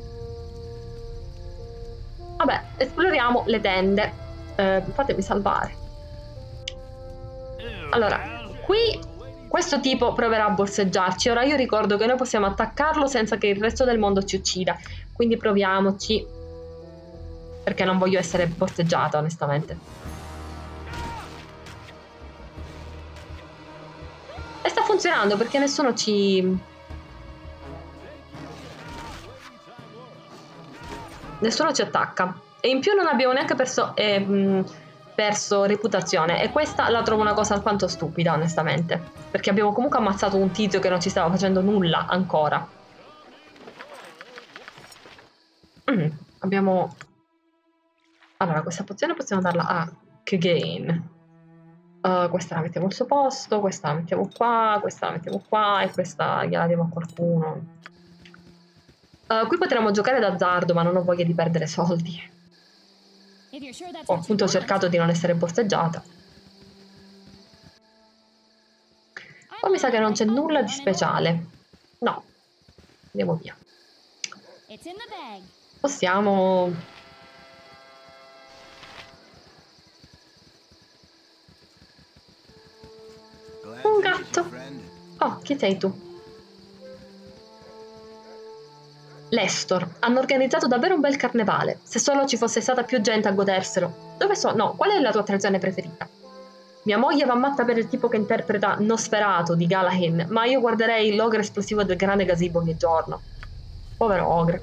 Vabbè, esploriamo le tende. Uh, fatemi salvare. Allora, qui questo tipo proverà a borseggiarci. Ora io ricordo che noi possiamo attaccarlo senza che il resto del mondo ci uccida, quindi proviamoci, perché non voglio essere borseggiata onestamente. E sta funzionando perché nessuno ci... Nessuno ci attacca. E in più non abbiamo neanche perso, eh, mh, perso reputazione. E questa la trovo una cosa alquanto stupida, onestamente. Perché abbiamo comunque ammazzato un tizio che non ci stava facendo nulla ancora. Mm, abbiamo... Allora, questa pozione possiamo darla a Kgain. Uh, questa la mettiamo al suo posto, questa la mettiamo qua, questa la mettiamo qua e questa gliela diamo a qualcuno. Uh, qui potremmo giocare d'azzardo, ma non ho voglia di perdere soldi. Ho appunto cercato di non essere borseggiata. Poi mi sa che non c'è nulla di speciale. No, andiamo via. Possiamo... Un gatto. Oh, chi sei tu? Lestor, hanno organizzato davvero un bel carnevale. Se solo ci fosse stata più gente a goderselo. Dove sono? No, qual è la tua attrazione preferita? Mia moglie va matta per il tipo che interpreta Nosferatu di Galahad, ma io guarderei l'ogre esplosivo del grande gazebo ogni giorno. Povero ogre.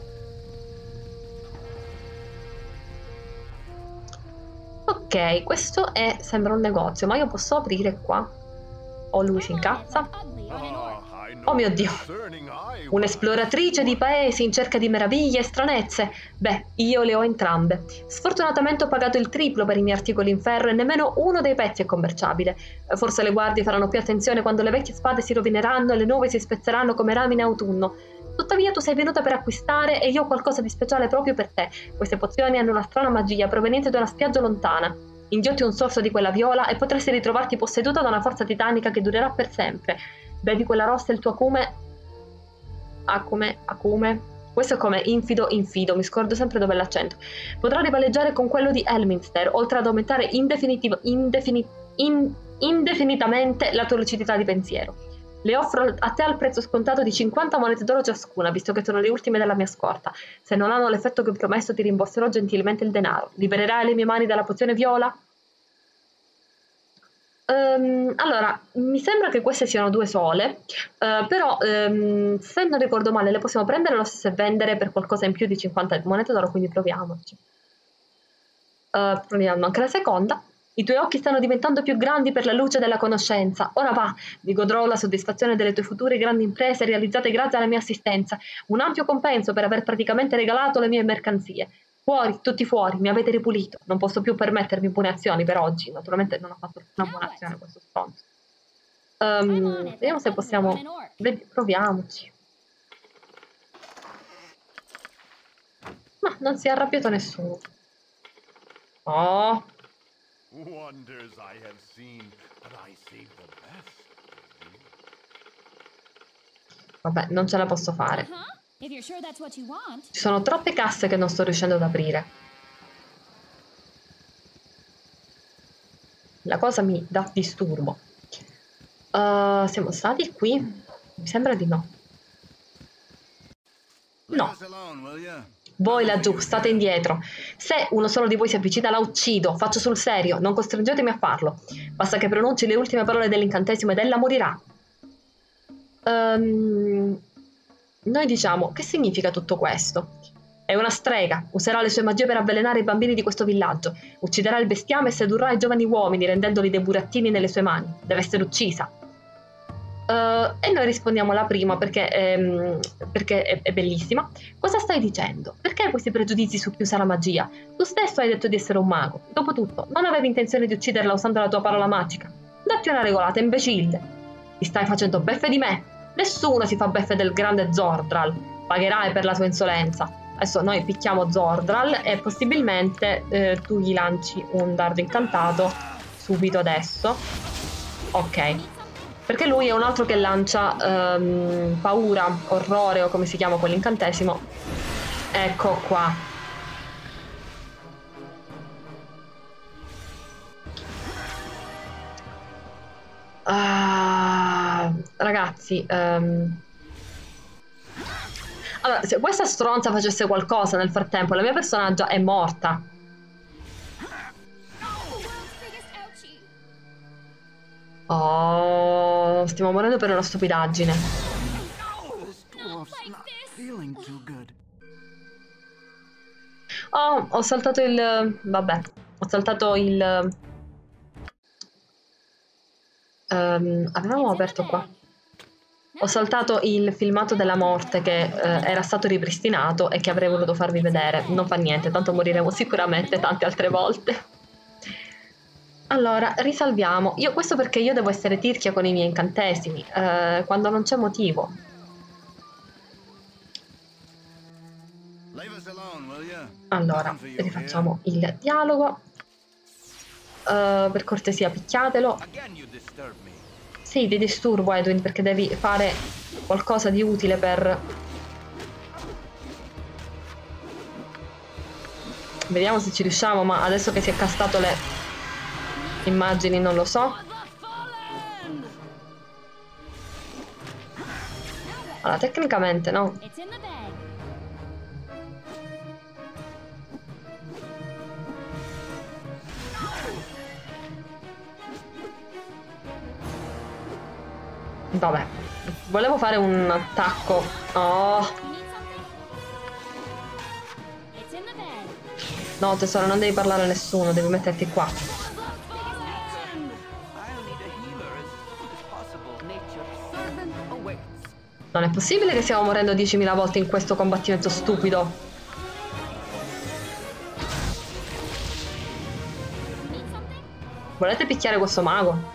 Ok, questo è, sembra un negozio, ma io posso aprire qua? O lui si incazza? Oh mio Dio! Un'esploratrice di paesi in cerca di meraviglie e stranezze. Beh, io le ho entrambe. Sfortunatamente ho pagato il triplo per i miei articoli in ferro e nemmeno uno dei pezzi è commerciabile. Forse le guardie faranno più attenzione quando le vecchie spade si rovineranno e le nuove si spezzeranno come rami in autunno. Tuttavia tu sei venuta per acquistare e io ho qualcosa di speciale proprio per te. Queste pozioni hanno una strana magia proveniente da una spiaggia lontana. Inghiotti un sorso di quella viola e potresti ritrovarti posseduta da una forza titanica che durerà per sempre. Bevi quella rossa e il tuo acume... Acume... Acume... Questo è come infido, infido, mi scordo sempre dove è l'accento. Potrà rivaleggiare con quello di Elminster, oltre ad aumentare indefinitiv... indefini... in... indefinitamente la tua lucidità di pensiero. Le offro a te al prezzo scontato di cinquanta monete d'oro ciascuna, visto che sono le ultime della mia scorta. Se non hanno l'effetto che ho promesso, ti rimborserò gentilmente il denaro. Libererai le mie mani dalla pozione viola? Um, allora, mi sembra che queste siano due sole, uh, però um, se non ricordo male le possiamo prendere lo stesso e vendere per qualcosa in più di cinquanta monete d'oro, quindi proviamoci. Uh, proviamo anche la seconda. I tuoi occhi stanno diventando più grandi per la luce della conoscenza. Ora va, mi godrò la soddisfazione delle tue future grandi imprese realizzate grazie alla mia assistenza. Un ampio compenso per aver praticamente regalato le mie mercanzie. Fuori, tutti fuori, mi avete ripulito. Non posso più permettermi buone azioni per oggi. Naturalmente non ho fatto una buona azione questo stronzo. Um, vediamo se possiamo... Vedi, proviamoci. Ma non si è arrabbiato nessuno. Oh... Wonders I have seen, but I save the best. Vabbè, non ce la posso fare. Ci sono troppe casse che non sto riuscendo ad aprire. La cosa mi dà disturbo. Uh, siamo stati qui? Mi sembra di no. No. Voi laggiù, state indietro. Se uno solo di voi si avvicina la uccido, faccio sul serio, non costringetemi a farlo. Basta che pronunci le ultime parole dell'incantesimo ed ella morirà. Um, noi diciamo, che significa tutto questo? È una strega, userà le sue magie per avvelenare i bambini di questo villaggio, ucciderà il bestiame e sedurrà i giovani uomini rendendoli dei burattini nelle sue mani. Deve essere uccisa. Uh, e noi rispondiamo la prima perché, ehm, perché è, è bellissima. Cosa stai dicendo? Perché hai questi pregiudizi su chi usa la magia? Tu stesso hai detto di essere un mago. Dopotutto, non avevi intenzione di ucciderla usando la tua parola magica. Datti una regolata, imbecille. Ti stai facendo beffe di me. Nessuno si fa beffe del grande Zordral. Pagherai per la tua insolenza. Adesso noi picchiamo Zordral e possibilmente eh, tu gli lanci un dardo incantato subito adesso. Ok. Perché lui è un altro che lancia um, paura, orrore o come si chiama quell'incantesimo. Ecco qua. Uh, ragazzi, um... allora, se questa stronza facesse qualcosa nel frattempo, la mia personaggio è morta. Oh, stiamo morendo per una stupidaggine. Oh, ho saltato il... Vabbè, ho saltato il... Um, avevamo aperto qua. Ho saltato il filmato della morte che uh, era stato ripristinato e che avrei voluto farvi vedere. Non fa niente, tanto moriremo sicuramente tante altre volte. Allora, risalviamo. Io, questo perché io devo essere tirchia con i miei incantesimi, eh, quando non c'è motivo. Allora, rifacciamo il dialogo. Uh, per cortesia, picchiatelo. Sì, ti disturbo, Edwin, perché devi fare qualcosa di utile per... Vediamo se ci riusciamo, ma adesso che si è castato le... immagini non lo so. Allora, tecnicamente no. Vabbè, volevo fare un attacco. Oh. No, tesoro, non devi parlare a nessuno, devi metterti qua. Non è possibile che stiamo morendo diecimila volte in questo combattimento stupido. Volete picchiare questo mago?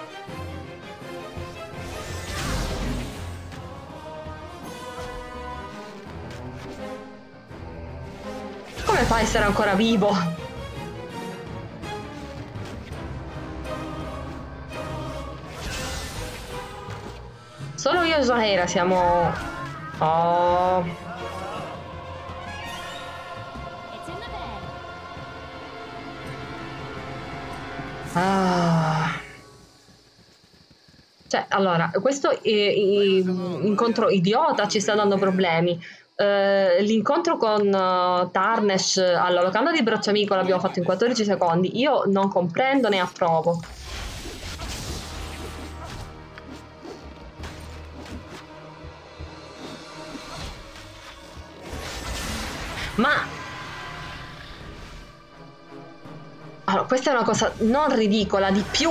Come fa a essere ancora vivo? Solo io e Zohaira siamo... Oh... Ah... Cioè, allora, questo eh, eh, incontro idiota ci sta dando problemi. Uh, l'incontro con uh, Tarnesh alla locanda di Bracciamico l'abbiamo fatto in quattordici secondi. Io non comprendo né approvo. Ma allora, questa è una cosa non ridicola, di più.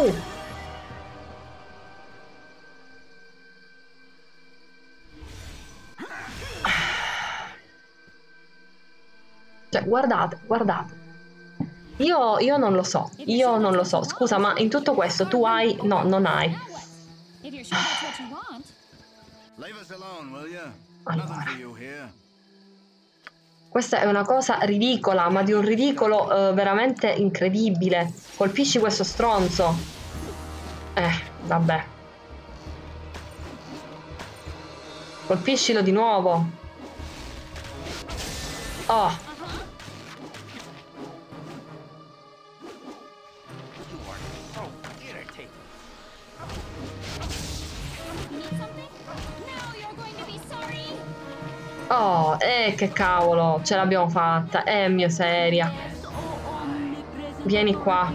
Cioè, guardate, guardate. Io, io non lo so, io non lo so. Scusa, ma in tutto questo tu hai... No, non hai. Allora. Questa è una cosa ridicola, ma di un ridicolo eh, veramente incredibile. Colpisci questo stronzo. Eh, vabbè. Colpiscilo di nuovo. Oh. Oh, eh, che cavolo, ce l'abbiamo fatta, eh, mio seria. Vieni qua.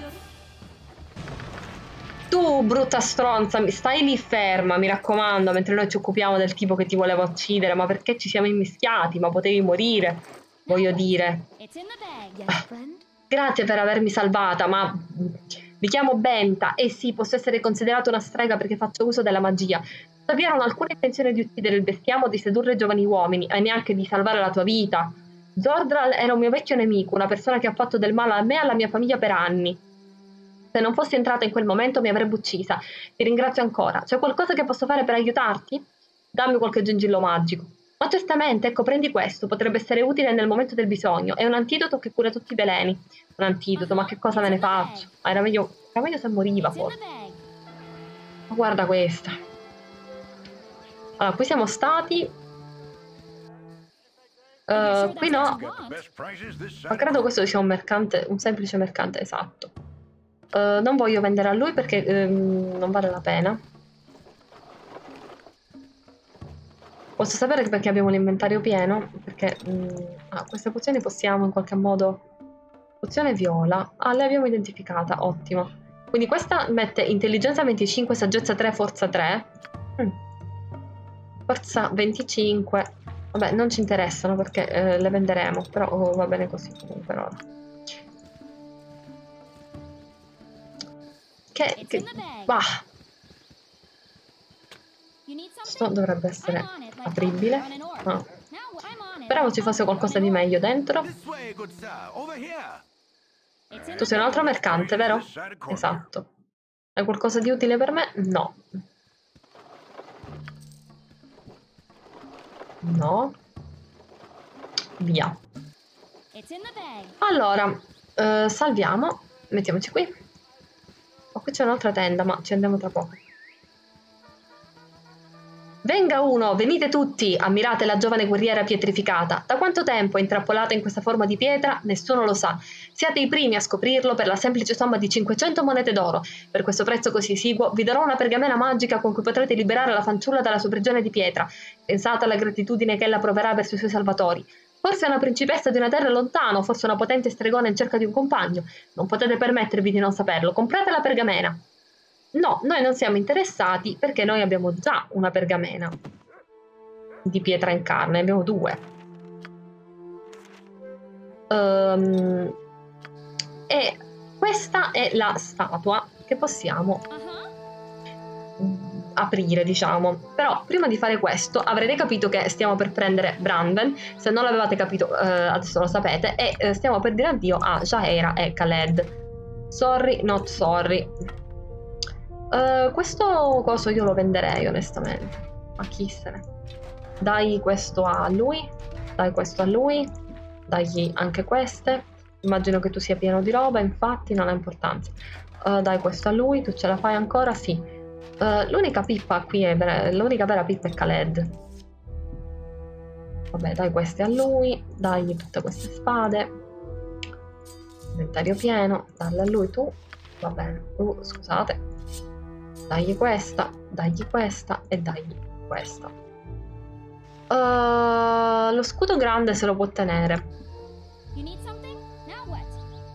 Tu, brutta stronza, stai lì ferma, mi raccomando, mentre noi ci occupiamo del tipo che ti voleva uccidere. Ma perché ci siamo immischiati? Ma potevi morire, voglio dire. Ah, grazie per avermi salvata, ma... Mi chiamo Benta, e sì, posso essere considerata una strega perché faccio uso della magia. Tuttavia non ho alcuna intenzione di uccidere il bestiame o di sedurre giovani uomini, e neanche di salvare la tua vita. Zordral era un mio vecchio nemico, una persona che ha fatto del male a me e alla mia famiglia per anni. Se non fossi entrata in quel momento mi avrebbe uccisa. Ti ringrazio ancora. C'è qualcosa che posso fare per aiutarti? Dammi qualche gengillo magico. Ma certamente, ecco, prendi questo, potrebbe essere utile nel momento del bisogno. È un antidoto che cura tutti i veleni. Un antidoto, ma che cosa me ne faccio? Ah, era meglio, era meglio se moriva, forse. Ma guarda questa. Allora, qui siamo stati... Uh, qui no. Ma credo questo sia un mercante, un semplice mercante, esatto. Uh, non voglio vendere a lui perché um, non vale la pena. Posso sapere perché abbiamo l'inventario pieno? Perché um, ah, queste pozioni possiamo in qualche modo... Pozione viola. Ah, le abbiamo identificata, ottimo. Quindi questa mette intelligenza venticinque, saggezza tre, forza tre. Mm. Forza venticinque. Vabbè, non ci interessano perché eh, le venderemo, però oh, va bene così comunque per ora. Che... che bah. Questo dovrebbe essere apribile. Ah. Speravo ci fosse qualcosa di meglio dentro. Tu sei un altro mercante, vero? Esatto. Hai qualcosa di utile per me? No. No. Via. Allora, eh, salviamo. Mettiamoci qui. Oh, qui c'è un'altra tenda, ma ci andiamo tra poco. Venga uno, venite tutti, ammirate la giovane guerriera pietrificata. Da quanto tempo è intrappolata in questa forma di pietra? Nessuno lo sa. Siate i primi a scoprirlo per la semplice somma di cinquecento monete d'oro. Per questo prezzo così esiguo vi darò una pergamena magica con cui potrete liberare la fanciulla dalla sua prigione di pietra. Pensate alla gratitudine che ella proverà verso i suoi salvatori. Forse è una principessa di una terra lontana, forse una potente stregona in cerca di un compagno. Non potete permettervi di non saperlo. Comprate la pergamena. No, noi non siamo interessati perché noi abbiamo già una pergamena di pietra in carne, abbiamo due. Um, e questa è la statua che possiamo aprire, diciamo. Però prima di fare questo avrete capito che stiamo per prendere Branwen. Se non l'avevate capito, eh, adesso lo sapete. E eh, stiamo per dire addio a Jaheira e Khaled. Sorry, not sorry. Uh, questo coso io lo venderei onestamente. A chi se ne. Dai questo a lui. Dai questo a lui. Dagli anche queste. Immagino che tu sia pieno di roba, infatti non ha importanza. Uh, dai questo a lui, tu ce la fai ancora? Sì. Uh, l'unica pippa qui è l'unica vera pippa è Khaled. Vabbè, dai queste a lui, dagli tutte queste spade. Inventario pieno, dagli a lui tu. Va bene, uh, scusate. Dagli questa, dagli questa e dagli questa. Uh, lo scudo grande se lo può tenere. You need something? Now what?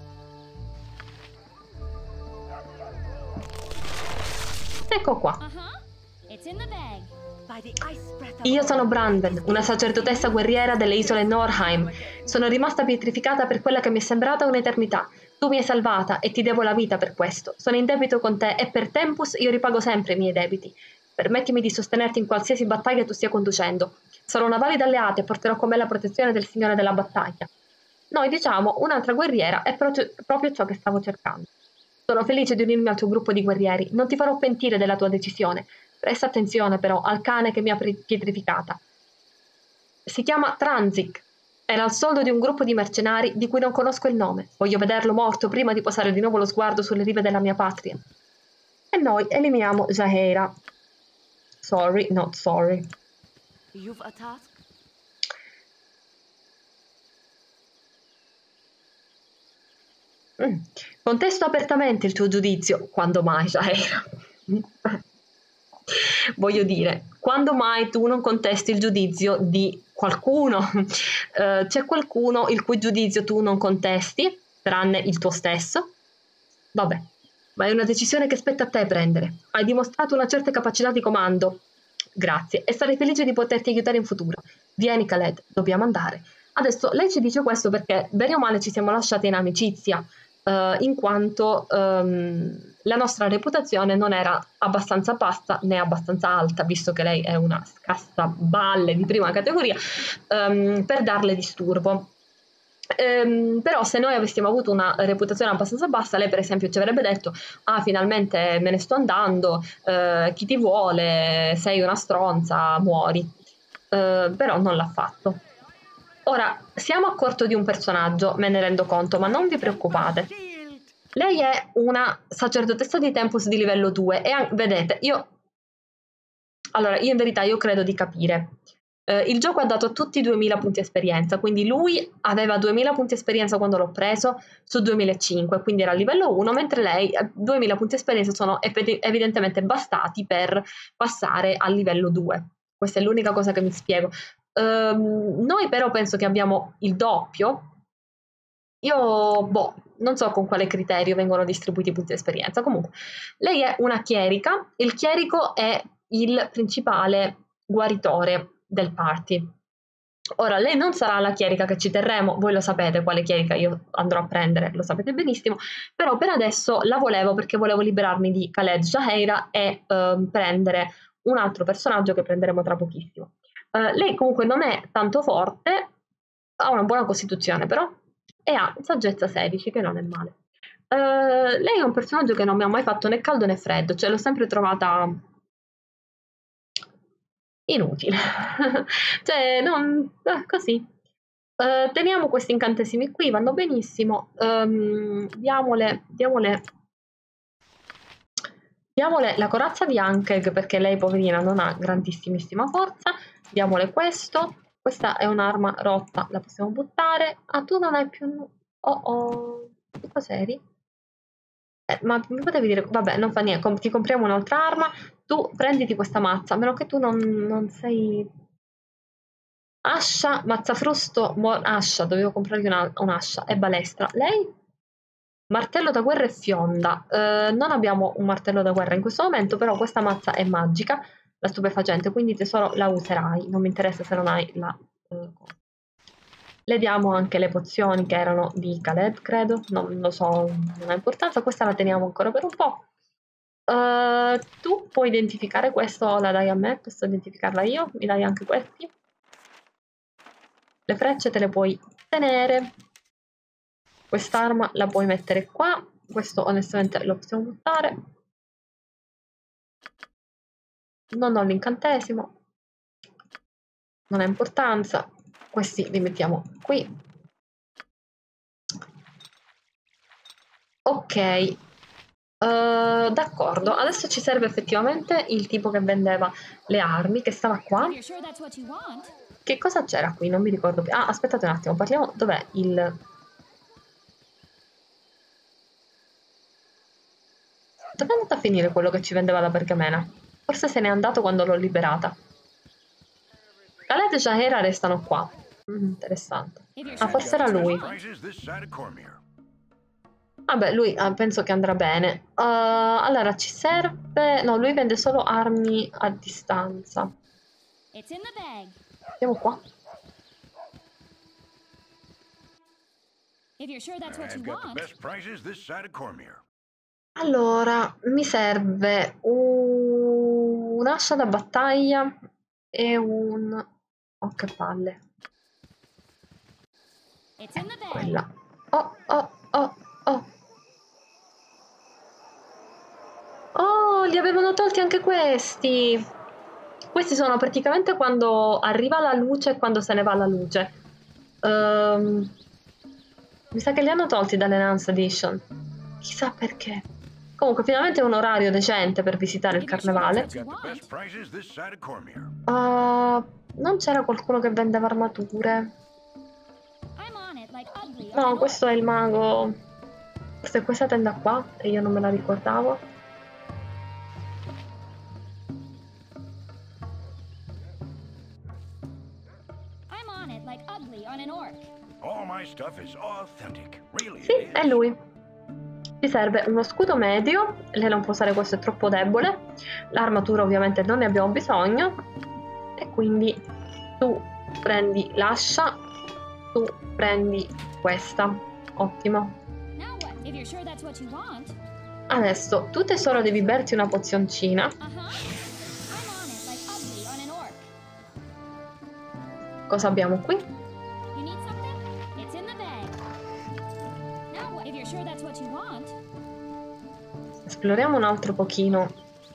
Ecco qua. Uh-huh. It's in the bag. By the ice breath of Io sono Branwen, una sacerdotessa guerriera delle isole Norheim. Sono rimasta pietrificata per quella che mi è sembrata un'eternità. Tu mi hai salvata e ti devo la vita per questo. Sono in debito con te e per Tempus io ripago sempre i miei debiti. Permettimi di sostenerti in qualsiasi battaglia tu stia conducendo. Sarò una valida alleata e porterò con me la protezione del Signore della battaglia. Noi diciamo un'altra guerriera è proprio, proprio ciò che stavo cercando. Sono felice di unirmi al tuo gruppo di guerrieri. Non ti farò pentire della tua decisione. Presta attenzione però al cane che mi ha pietrificata. Si chiama Tranzik. Era al soldo di un gruppo di mercenari di cui non conosco il nome. Voglio vederlo morto prima di posare di nuovo lo sguardo sulle rive della mia patria. E noi eliminiamo Jaheira. Sorry, not sorry. You've a task? Mm. Contesto apertamente il tuo giudizio. Quando mai, Jaheira? Voglio dire, quando mai tu non contesti il giudizio di qualcuno? Uh, c'è qualcuno il cui giudizio tu non contesti, tranne il tuo stesso? Vabbè, ma è una decisione che spetta a te prendere. Hai dimostrato una certa capacità di comando. Grazie, e sarei felice di poterti aiutare in futuro. Vieni, Khaled, dobbiamo andare. Adesso lei ci dice questo perché bene o male ci siamo lasciati in amicizia, uh, in quanto um, la nostra reputazione non era abbastanza bassa né abbastanza alta, visto che lei è una scassaballe di prima categoria, um, per darle disturbo. Um, però se noi avessimo avuto una reputazione abbastanza bassa, lei per esempio ci avrebbe detto: ah, finalmente me ne sto andando, uh, chi ti vuole, sei una stronza, muori. Uh, però non l'ha fatto. Ora, siamo a corto di un personaggio, me ne rendo conto, ma non vi preoccupate. Lei è una sacerdotessa di Tempus di livello due e an- vedete, io... Allora, io in verità io credo di capire. Uh, il gioco ha dato a tutti duemila punti esperienza, quindi lui aveva duemila punti esperienza quando l'ho preso su duemilacinque, quindi era a livello uno, mentre lei duemila punti esperienza sono evidentemente bastati per passare al livello due. Questa è l'unica cosa che mi spiego. Uh, noi però penso che abbiamo il doppio. Io, boh, non so con quale criterio vengono distribuiti i punti esperienza. Comunque, lei è una chierica. Il chierico è il principale guaritore del party. Ora, lei non sarà la chierica che ci terremo, voi lo sapete quale chierica io andrò a prendere, lo sapete benissimo, però per adesso la volevo perché volevo liberarmi di Khaled Jaheira e uh, prendere un altro personaggio che prenderemo tra pochissimo. Uh, lei comunque non è tanto forte, ha una buona costituzione però, e ha saggezza sedici, che non è male. Uh, lei è un personaggio che non mi ha mai fatto né caldo né freddo, cioè l'ho sempre trovata inutile. Cioè, non... Eh, così. Uh, teniamo questi incantesimi qui, vanno benissimo. Um, diamole, diamole... Diamole la corazza di Ankeg, perché lei, poverina, non ha grandissimissima forza. Diamole questo. Questa è un'arma rotta, la possiamo buttare. Ah, tu non hai più... Oh, oh. Che cos'eri? Eh, ma mi potevi dire... Vabbè, non fa niente, Com ti compriamo un'altra arma. Tu prenditi questa mazza, a meno che tu non, non sei... Ascia, mazzafrusto, ascia, dovevo comprargli un'ascia. Un e balestra. Lei? Martello da guerra e fionda. Uh, non abbiamo un martello da guerra in questo momento, però questa mazza è magica, la stupefacente, quindi tesoro la userai. Non mi interessa se non hai la... Uh, le diamo anche le pozioni che erano di Caleb, credo. Non lo so, non ha importanza. Questa la teniamo ancora per un po'. Uh, tu puoi identificare questo, la dai a me, posso identificarla io, mi dai anche questi. Le frecce te le puoi tenere. Quest'arma la puoi mettere qua. Questo onestamente lo possiamo buttare. Non ho l'incantesimo. Non ha importanza. Questi li mettiamo qui. Ok. Uh, d'accordo, adesso ci serve effettivamente il tipo che vendeva le armi, che stava qua. Che cosa c'era qui? Non mi ricordo più. Ah, aspettate un attimo, parliamo. Dov'è il... Dove è andato a finire quello che ci vendeva la pergamena? Forse se n'è andato quando l'ho liberata. Khaled e Jaheira restano qua. Mm, interessante. Ah, forse era lui. Vabbè, lui ah, penso che andrà bene. Uh, allora, ci serve... No, lui vende solo armi a distanza. Andiamo qua. Allora, mi serve un... un'ascia da battaglia e un... Oh, che palle. Quella. Oh, oh, oh, oh. Oh, li avevano tolti anche questi. Questi sono praticamente quando arriva la luce e quando se ne va la luce. Um, mi sa che li hanno tolti dall'Enhanced Edition. Chissà perché. Comunque, finalmente è un orario decente per visitare il carnevale. Uh, non c'era qualcuno che vendeva armature? No, questo è il mago. Forse è questa tenda qua e io non me la ricordavo. Sì, è lui. Ti serve uno scudo medio. Lei non può usare questo, è troppo debole. L'armatura ovviamente non ne abbiamo bisogno. E quindi tu prendi l'ascia. Tu prendi questa. Ottimo. Adesso tu tesoro devi berti una pozioncina. Cosa abbiamo qui? Esploriamo un altro pochino.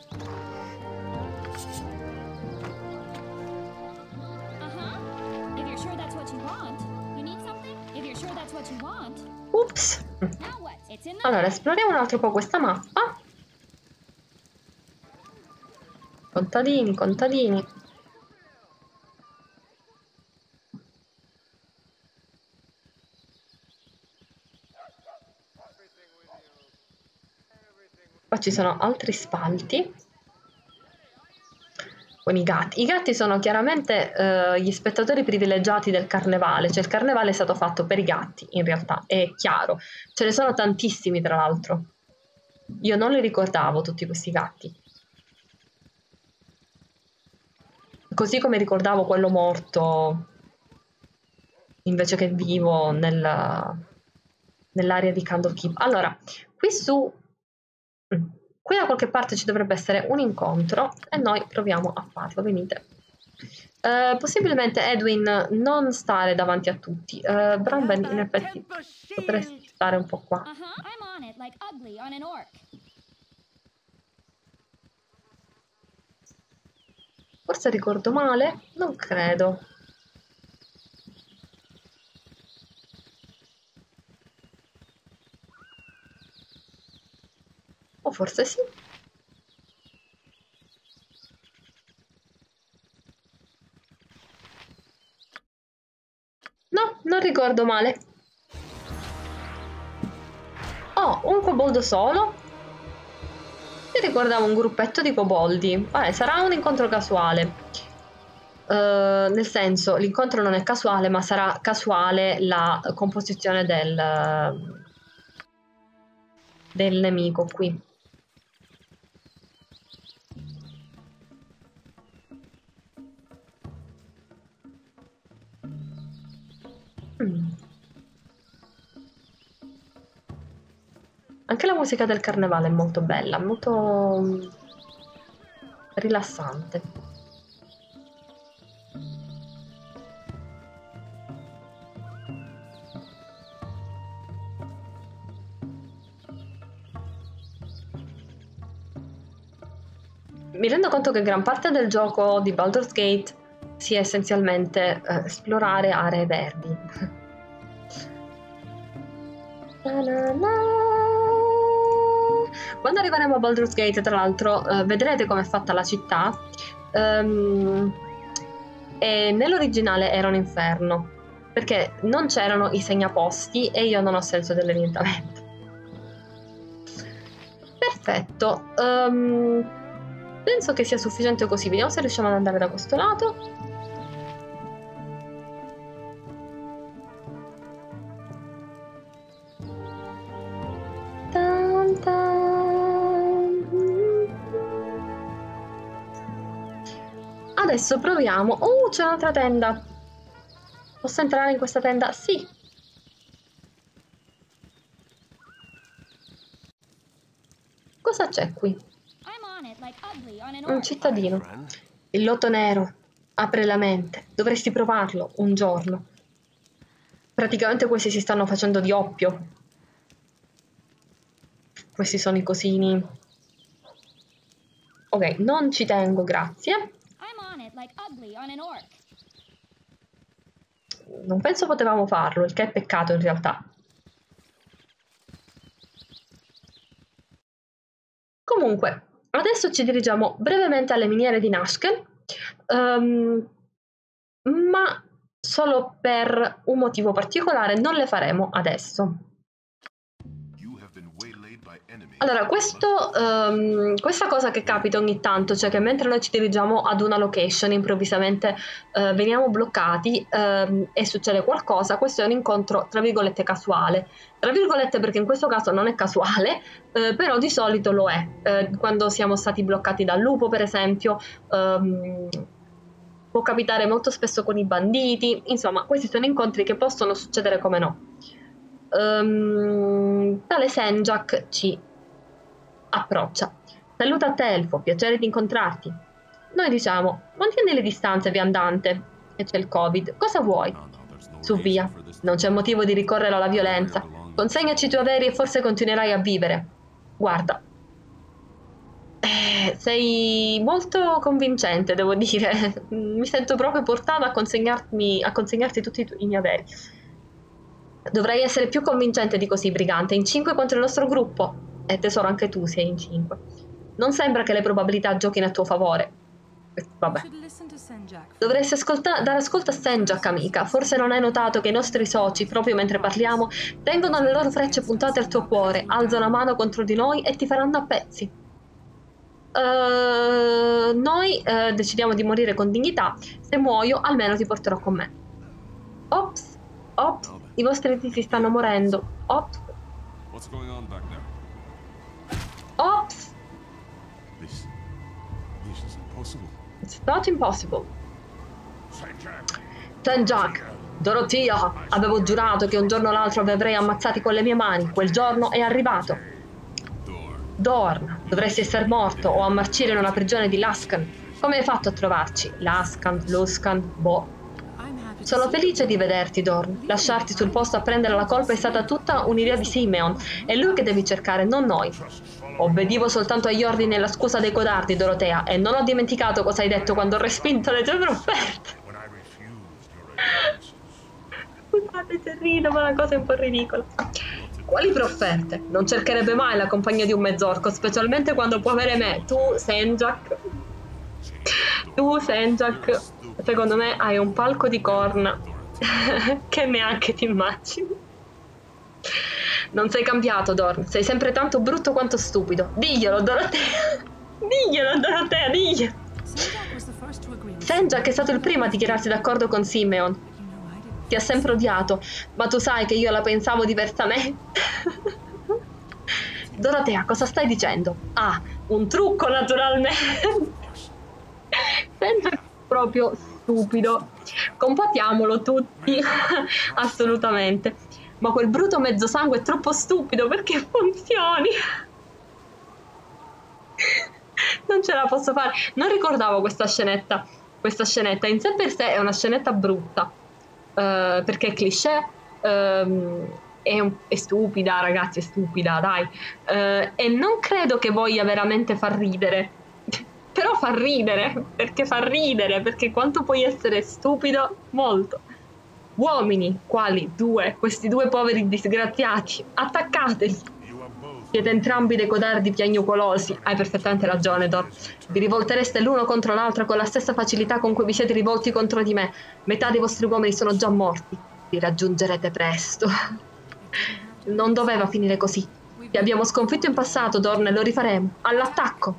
Ups. Allora, esploriamo un altro po' questa mappa. Contadini, contadini. Qua ci sono altri spalti con i gatti. I gatti sono chiaramente eh, gli spettatori privilegiati del carnevale, cioè il carnevale è stato fatto per i gatti, in realtà, è chiaro. Ce ne sono tantissimi, tra l'altro. Io non li ricordavo tutti questi gatti. Così come ricordavo quello morto, invece che vivo, nel, nell'area di Candlekeep. Allora, qui su... Qui da qualche parte ci dovrebbe essere un incontro e noi proviamo a farlo, venite. Uh, possibilmente Edwin non stare davanti a tutti. Uh, Bramben in effetti potresti stare un po' qua. Forse ricordo male? Non credo. O forse sì. No, non ricordo male. Oh, un koboldo solo. Mi ricordavo un gruppetto di koboldi. Vabbè, sarà un incontro casuale. Uh, nel senso, l'incontro non è casuale, ma sarà casuale la composizione del... del nemico qui. Mm. Anche la musica del carnevale è molto bella, molto mm, rilassante. Mi rendo conto che gran parte del gioco di Baldur's Gate sia essenzialmente eh, esplorare aree verdi. La la la. Quando arriveremo a Baldur's Gate, tra l'altro, eh, vedrete com'è fatta la città. Um, e nell'originale era un inferno, perché non c'erano i segnaposti e io non ho senso dell'orientamento. Perfetto. Um, penso che sia sufficiente così. Vediamo se riusciamo ad andare da questo lato. Adesso proviamo. Oh, c'è un'altra tenda. Posso entrare in questa tenda? Sì. Cosa c'è qui? Un cittadino. Il lotto nero. Apre la mente. Dovresti provarlo un giorno. Praticamente questi si stanno facendo di oppio. Questi sono i cosini. Ok, non ci tengo, grazie. Non penso potevamo farlo, il che è peccato in realtà. Comunque, adesso ci dirigiamo brevemente alle miniere di Nashkel, um, ma solo per un motivo particolare, non le faremo adesso. Allora, questo, um, questa cosa che capita ogni tanto, cioè che mentre noi ci dirigiamo ad una location, improvvisamente uh, veniamo bloccati um, e succede qualcosa, questo è un incontro, tra virgolette, casuale. Tra virgolette perché in questo caso non è casuale, uh, però di solito lo è. Uh, quando siamo stati bloccati dal lupo, per esempio, um, può capitare molto spesso con i banditi. Insomma, questi sono incontri che possono succedere come no. Um, tale Senjak ci approccia. Saluta a te, elfo, piacere di incontrarti. Noi diciamo, mantieni le distanze, viandante. E c'è il Covid. Cosa vuoi? Su via. Non c'è motivo di ricorrere alla violenza. Consegnaci i tuoi averi e forse continuerai a vivere. Guarda. Eh, sei molto convincente, devo dire. Mi sento proprio portata a consegnarmi, a consegnarti tutti i, tu- i miei averi. Dovrei essere più convincente di così, brigante. In cinque contro il nostro gruppo. E tesoro, anche tu sei in cinque. Non sembra che le probabilità giochino a tuo favore. Vabbè. Dovresti ascolta- dare ascolto a Senjak, amica. Forse non hai notato che i nostri soci, proprio mentre parliamo, tengono le loro frecce puntate al tuo cuore, alzano la mano contro di noi e ti faranno a pezzi. Uh, noi uh, decidiamo di morire con dignità. Se muoio, almeno ti porterò con me. Ops, ops, i vostri tizi stanno morendo. Ops. Ops! This, this is impossible. It's not impossible. Senjak, Dorothea, avevo giurato che un giorno o l'altro vi avrei ammazzati con le mie mani. Quel giorno è arrivato. Dorn, dovresti essere morto o a marcire in una prigione di Laskan. Come hai fatto a trovarci? Laskan, Luskan, boh. Sono felice di vederti, Dorn. Lasciarti sul posto a prendere la colpa è stata tutta un'idea di Simeon. È lui che devi cercare, non noi. Obbedivo soltanto agli ordini e alla scusa dei codardi, Dorothea, e non ho dimenticato cosa hai detto quando ho respinto le tue offerte. Scusate se rido, ma la cosa è un po' ridicola. Quali profferte? Non cercherebbe mai la compagnia di un mezzorco, specialmente quando può avere me. Tu, Senjak. Tu, Senjak, secondo me hai un palco di corna che neanche ti immagini. Non sei cambiato, Dorn. Sei sempre tanto brutto quanto stupido. Diglielo, Dorothea. Diglielo, Dorothea, diglielo. Senjak è stato il primo a dichiararsi d'accordo con Simeon. Ti ha sempre odiato, ma tu sai che io la pensavo diversamente. Dorotea, cosa stai dicendo? Ah, un trucco naturalmente. Sembra proprio stupido. Compatiamolo tutti. Assolutamente. Ma quel bruto mezzo sangue è troppo stupido perché funzioni. Non ce la posso fare. Non ricordavo questa scenetta. Questa scenetta in sé per sé è una scenetta brutta. Uh, perché è cliché. Um, è, un, è stupida, ragazzi, è stupida, dai. Uh, e non credo che voglia veramente far ridere. Però fa ridere. Perché fa ridere. Perché quanto puoi essere stupido? Molto. Uomini, quali due, questi due poveri disgraziati, attaccateli. Siete entrambi dei codardi piagnucolosi. Hai perfettamente ragione, Dor. Vi rivoltereste l'uno contro l'altro con la stessa facilità con cui vi siete rivolti contro di me. Metà dei vostri uomini sono già morti. Li raggiungerete presto. Non doveva finire così. Ti abbiamo sconfitto in passato, Dorn, e lo rifaremo. All'attacco.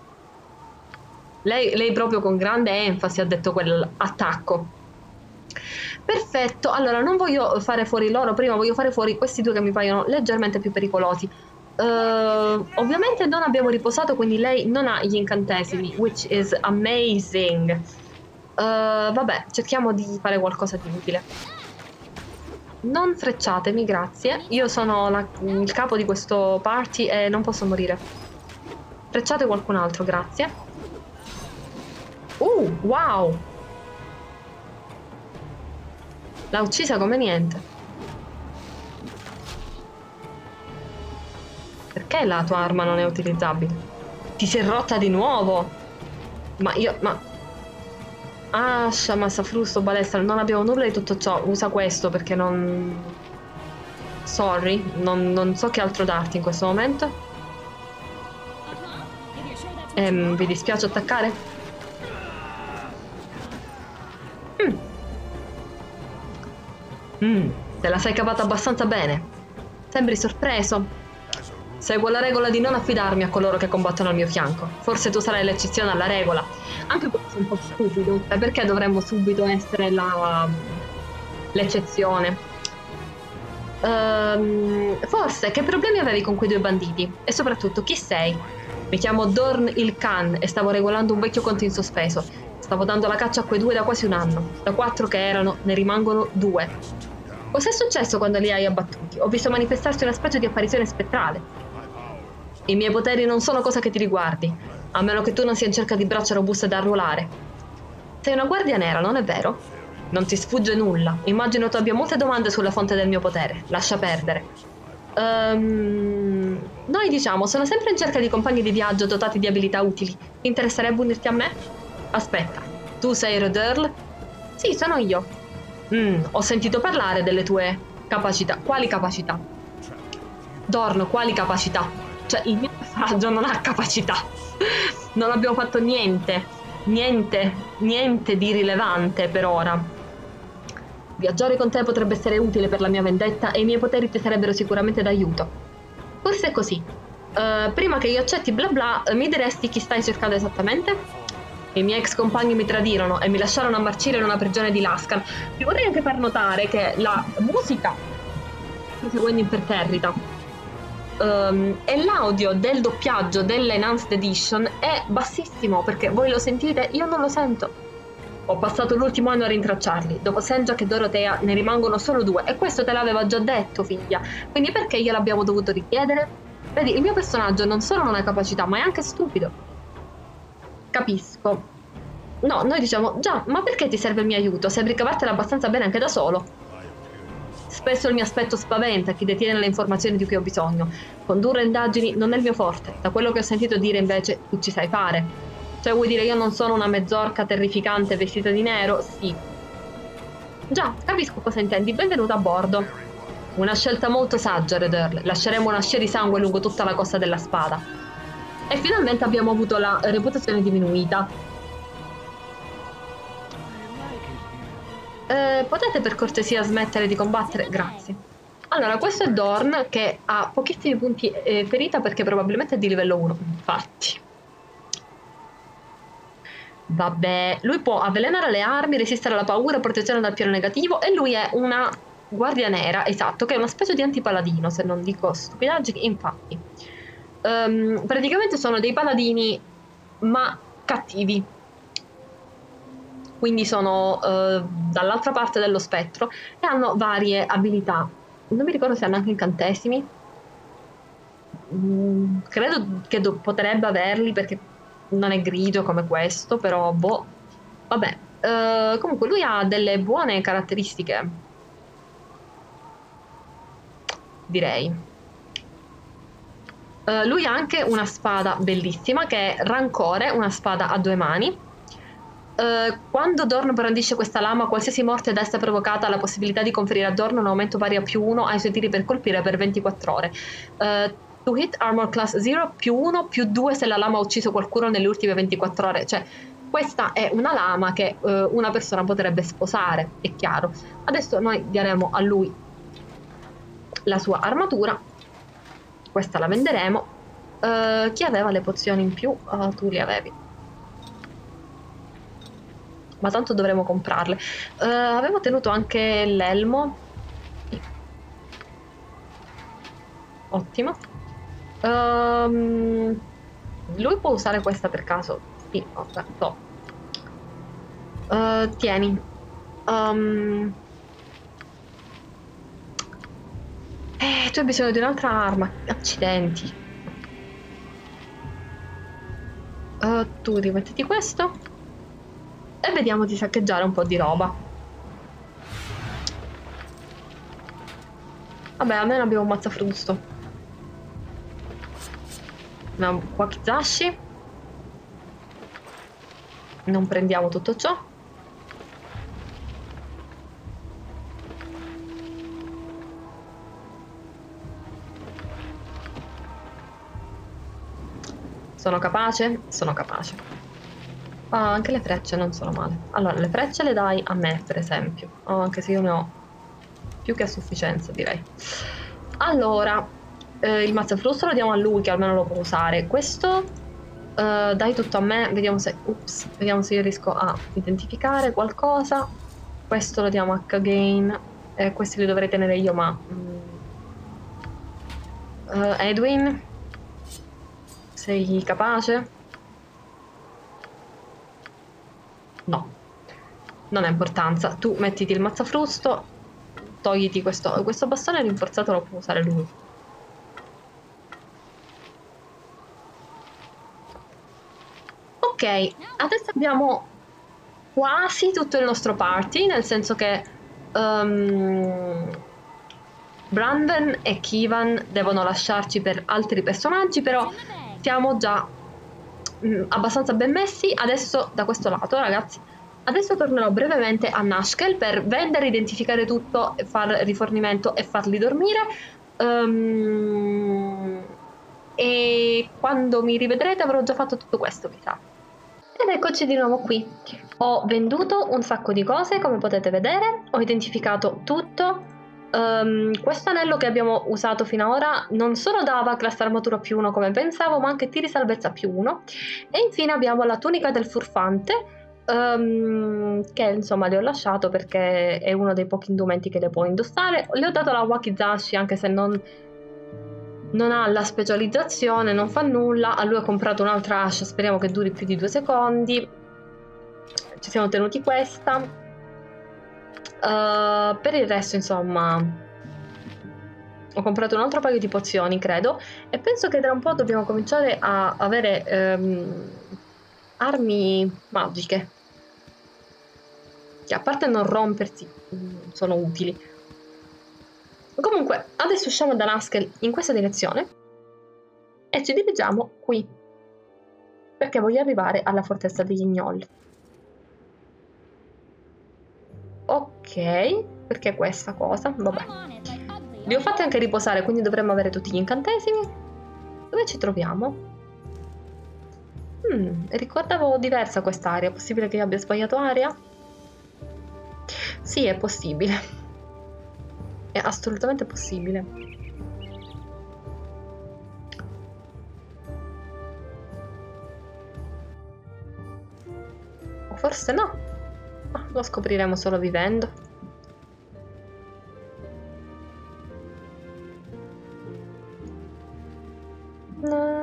Lei, lei proprio con grande enfasi ha detto quell'attacco. Perfetto, allora non voglio fare fuori loro, prima voglio fare fuori questi due che mi paiono leggermente più pericolosi. Uh, ovviamente non abbiamo riposato, quindi lei non ha gli incantesimi, which is amazing. Uh, vabbè, cerchiamo di fare qualcosa di utile. Non frecciatemi, grazie. Io sono la, il capo di questo party e non posso morire. Frecciate qualcun altro, grazie. Uh, wow! L'ha uccisa come niente. Perché la tua arma non è utilizzabile? Ti si è rotta di nuovo? Ma io... ma... Ascia, massa, frusto, balestra. Non abbiamo nulla di tutto ciò. Usa questo perché non... Sorry. Non, non so che altro darti in questo momento. Ehm, vi dispiace attaccare? Mm. Mm, te la sei cavata abbastanza bene. Sembri sorpreso. Seguo la regola di non affidarmi a coloro che combattono al mio fianco. Forse tu sarai l'eccezione alla regola. Anche questo è un po' stupido. E perché dovremmo subito essere la... l'eccezione? Um, forse, che problemi avevi con quei due banditi? E soprattutto, chi sei? Mi chiamo Dorn il Khan e stavo regolando un vecchio conto in sospeso. Stavo dando la caccia a quei due da quasi un anno. Da quattro che erano, ne rimangono due. Cos'è successo quando li hai abbattuti? Ho visto manifestarsi una specie di apparizione spettrale. I miei poteri non sono cosa che ti riguardi, a meno che tu non sia in cerca di braccia robuste da arruolare. Sei una guardia nera, non è vero? Non ti sfugge nulla. Immagino tu abbia molte domande sulla fonte del mio potere. Lascia perdere. Um, noi diciamo, sono sempre in cerca di compagni di viaggio dotati di abilità utili. Ti interesserebbe unirti a me? Aspetta, tu sei Redurl? Sì, sono io. Mm, ho sentito parlare delle tue capacità. Quali capacità? Dorn, quali capacità? Cioè, il mio personaggio non ha capacità. Non abbiamo fatto niente. Niente, niente di rilevante per ora. Viaggiare con te potrebbe essere utile per la mia vendetta e i miei poteri ti sarebbero sicuramente d'aiuto. Forse è così. Uh, prima che io accetti bla bla, mi diresti chi stai cercando esattamente? I miei ex compagni mi tradirono e mi lasciarono a marcire in una prigione di Lascan. Vi vorrei anche far notare che la musica, proseguendo imperterrita, Um, e l'audio del doppiaggio dell'Enhanced Edition è bassissimo, perché voi lo sentite, io non lo sento. Ho passato l'ultimo anno a rintracciarli. Dopo Senjak e Dorotea ne rimangono solo due, e questo te l'aveva già detto, figlia. Quindi perché gliel'abbiamo dovuto richiedere? Vedi, il mio personaggio non solo non ha capacità, ma è anche stupido. Capisco. No, noi diciamo, già, ma perché ti serve il mio aiuto? Sembri cavartela abbastanza bene anche da solo. Spesso il mio aspetto spaventa chi detiene le informazioni di cui ho bisogno. Condurre indagini non è il mio forte. Da quello che ho sentito dire invece tu ci sai fare. Cioè vuoi dire io non sono una mezzorca terrificante vestita di nero? Sì. Già, capisco cosa intendi. Benvenuta a bordo. Una scelta molto saggia, Redurl. Lasceremo una scia di sangue lungo tutta la costa della spada. E finalmente abbiamo avuto la reputazione diminuita. Eh, potete per cortesia smettere di combattere? Grazie. Allora, questo è Dorn che ha pochissimi punti eh, ferita perché probabilmente è di livello uno. Infatti. Vabbè, lui può avvelenare le armi, resistere alla paura, protezione dal piano negativo, e lui è una guardia nera, esatto, che è una specie di antipaladino, se non dico stupidaggini, infatti. Um, praticamente sono dei paladini, ma cattivi. Quindi sono uh, dall'altra parte dello spettro e hanno varie abilità. Non mi ricordo se hanno anche incantesimi. Mm, credo che potrebbe averli perché non è grigio come questo, però boh. Vabbè, uh, comunque lui ha delle buone caratteristiche, direi. Uh, lui ha anche una spada bellissima che è Rancore, una spada a due mani. Uh, quando Dorn brandisce questa lama, qualsiasi morte d'essa provocata ha la possibilità di conferire a Dorn un aumento pari a più uno ai suoi tiri per colpire per ventiquattro ore. Uh, to hit armor class zero più uno più due se la lama ha ucciso qualcuno nelle ultime ventiquattro ore. Cioè, questa è una lama che uh, una persona potrebbe sposare, è chiaro. Adesso noi daremo a lui la sua armatura. Questa la venderemo. Uh, chi aveva le pozioni in più? Uh, tu le avevi. Ma tanto dovremo comprarle. Uh, avevo tenuto anche l'elmo. Ottimo. Um, lui può usare questa per caso? Sì, vabbè, no. Uh, tieni. Um, eh, tu hai bisogno di un'altra arma. Accidenti. Uh, tu rimettiti questo. E vediamo di saccheggiare un po' di roba. Vabbè, almeno abbiamo un mazzafrusto. Abbiamo wakizashi. Non prendiamo tutto ciò. Sono capace? Sono capace. Ah, anche le frecce non sono male. Allora, le frecce le dai a me, per esempio. Oh, anche se io ne ho più che a sufficienza, direi. Allora, eh, il mazzafrusto lo diamo a lui, che almeno lo può usare. Questo eh, dai tutto a me. Vediamo se, ups, vediamo se io riesco a identificare qualcosa. Questo lo diamo a Kagain. Eh, questi li dovrei tenere io, ma... Mm, uh, Edwin? Sei capace? No, non ha importanza. Tu mettiti il mazzafrusto, togliti questo, questo bastone rinforzato, lo può usare lui. Ok, adesso abbiamo quasi tutto il nostro party, nel senso che um, Brandon e Kivan devono lasciarci per altri personaggi, però siamo già abbastanza ben messi. Adesso da questo lato, ragazzi, adesso tornerò brevemente a Nashkel per vendere, identificare tutto, far rifornimento e farli dormire, um, e quando mi rivedrete avrò già fatto tutto questo, mi sa. Ed eccoci di nuovo qui. Ho venduto un sacco di cose, come potete vedere, ho identificato tutto. Um, questo anello che abbiamo usato fino ad ora non solo dava classe armatura più uno come pensavo, ma anche tiri salvezza più uno. E infine abbiamo la tunica del furfante, um, che insomma le ho lasciato perché è uno dei pochi indumenti che le può indossare. Le ho dato la wakizashi, anche se non, non ha la specializzazione, non fa nulla. A lui ho comprato un'altra ascia, speriamo che duri più di due secondi. Ci siamo tenuti questa. Uh, per il resto, insomma, ho comprato un altro paio di pozioni, credo, e penso che tra un po' dobbiamo cominciare a avere um, armi magiche, che a parte non rompersi sono utili. Comunque, adesso usciamo da Nashkel in questa direzione e ci dirigiamo qui, perché voglio arrivare alla fortezza degli Gnoll. Ok, perché questa cosa? Vabbè. Li ho fatti anche riposare, quindi dovremmo avere tutti gli incantesimi. Dove ci troviamo? Hmm, ricordavo diversa quest'area. Possibile che io abbia sbagliato area? Sì, è possibile. È assolutamente possibile. O forse no. Ah, lo scopriremo solo vivendo. No.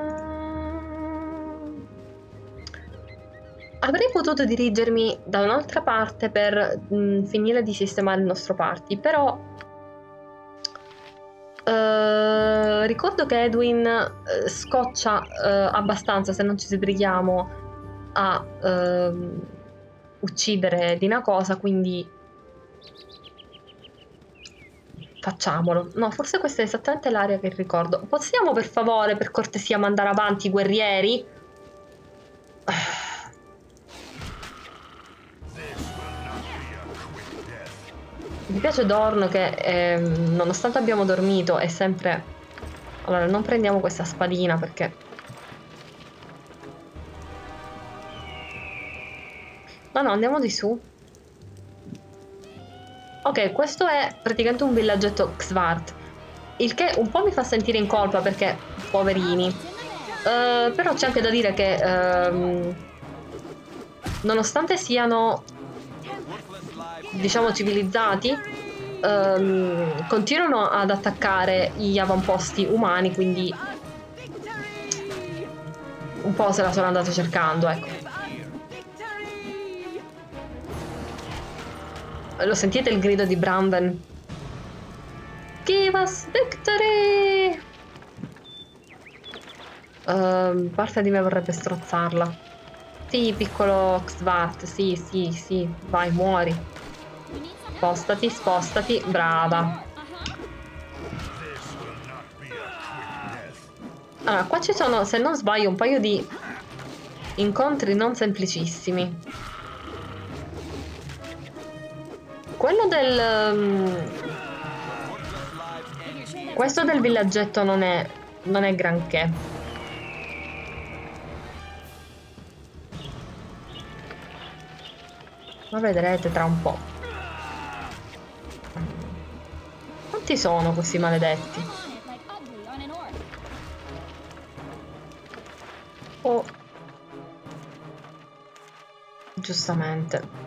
Avrei potuto dirigermi da un'altra parte per mh, finire di sistemare il nostro party, però uh, ricordo che Edwin uh, scoccia uh, abbastanza se non ci sbrighiamo a uh, uccidere Dina Cosa, quindi facciamolo. No, forse questa è esattamente l'area che ricordo. Possiamo per favore, per cortesia, mandare avanti i guerrieri? Mi piace Dorn che eh, nonostante abbiamo dormito è sempre... Allora, non prendiamo questa spadina perché... No, no, andiamo di su. Ok, questo è praticamente un villaggetto Xvart, il che un po' mi fa sentire in colpa perché, poverini. Uh, però c'è anche da dire che, um, nonostante siano, diciamo, civilizzati, um, continuano ad attaccare gli avamposti umani, quindi un po' se la sono andata cercando, ecco. Lo sentite il grido di Branden? Give us victory! Uh, parte di me vorrebbe strozzarla. Sì, piccolo Xvart, sì, sì, sì, vai, muori. Spostati, spostati, brava. Allora, qua ci sono, se non sbaglio, un paio di incontri non semplicissimi. Quello del... Um, questo del villaggetto non è, non è granché. Ma vedrete tra un po'. Quanti sono questi maledetti? Oh. Giustamente.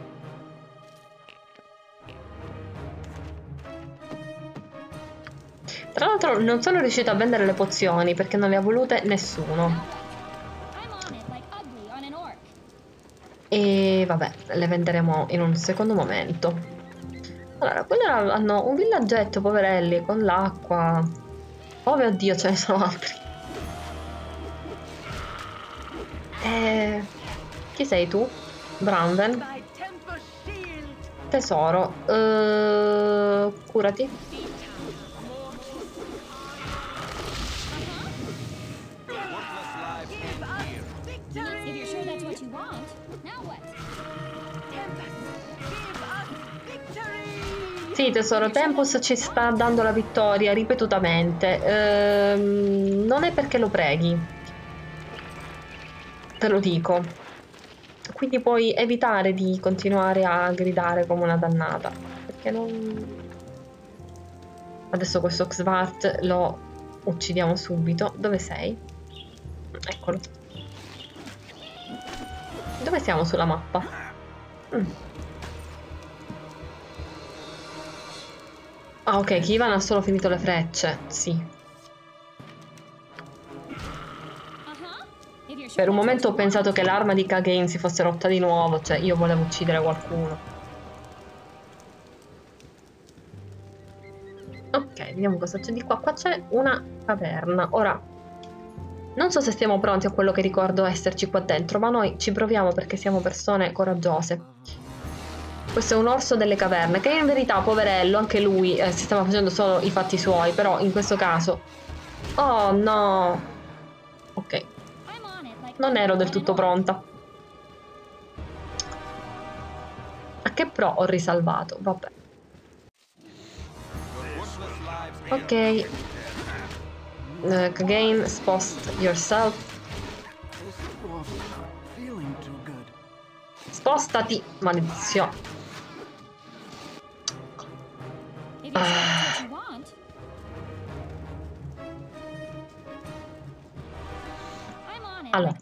Tra l'altro non sono riuscita a vendere le pozioni perché non le ha volute nessuno. E vabbè, le venderemo in un secondo momento. Allora, quelli hanno un villaggetto, poverelli, con l'acqua. Oh mio Dio, ce ne sono altri. E... chi sei tu? Branden? Tesoro. Uh, curati. Sì, tesoro, Tempus ci sta dando la vittoria ripetutamente. Ehm, non è perché lo preghi. Te lo dico. Quindi puoi evitare di continuare a gridare come una dannata. Perché non... Adesso questo Xvart lo uccidiamo subito. Dove sei? Eccolo. Dove siamo sulla mappa? Mm. Ah, ok, Kivan ha solo finito le frecce, sì. Per un momento ho pensato che l'arma di Kagain si fosse rotta di nuovo, cioè io volevo uccidere qualcuno. Ok, vediamo cosa c'è di qua. Qua c'è una caverna. Ora, non so se stiamo pronti a quello che ricordo esserci qua dentro, ma noi ci proviamo perché siamo persone coraggiose. Questo è un orso delle caverne, che in verità, poverello, anche lui eh, si stava facendo solo i fatti suoi, però in questo caso... Oh no! Ok. Non ero del tutto pronta. A che pro ho risalvato? Vabbè. Ok. Uh, Kagain, spost yourself. Spostati, maledizione. Ah. Allora.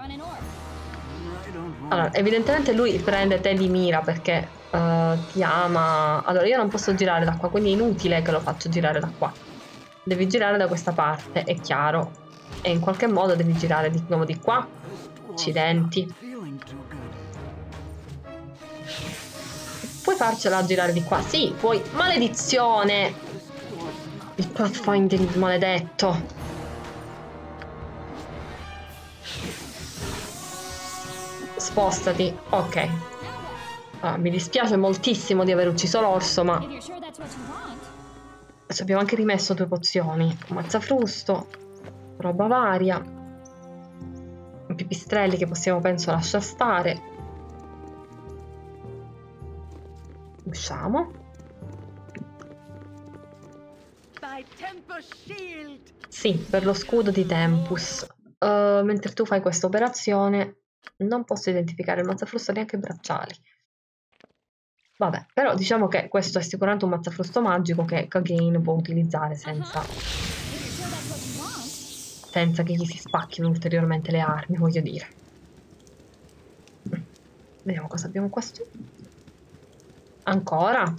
Allora, evidentemente lui prende te di mira perché uh, ti ama. Allora, io non posso girare da qua, quindi è inutile che lo faccio girare da qua. Devi girare da questa parte, è chiaro. E in qualche modo devi girare di nuovo di qua. Accidenti. Puoi farcela girare di qua? Sì, puoi. Maledizione! Il Pathfinder maledetto. Spostati. Ok. Ah, mi dispiace moltissimo di aver ucciso l'orso, ma If you're sure that's what you want. ci abbiamo anche rimesso due pozioni. Mazzafrusto, roba varia, pipistrelli che possiamo penso lasciar stare. Usciamo. By Tempus Shield. Sì, per lo scudo di Tempus. Uh, mentre tu fai questa operazione non posso identificare il mazzafrusto neanche i bracciali. Vabbè, però diciamo che questo è sicuramente un mazzafrusto magico che Kagain può utilizzare senza, If you're sure that's what you want. senza che gli si spacchino ulteriormente le armi, voglio dire. Vediamo cosa abbiamo qua su. Ancora?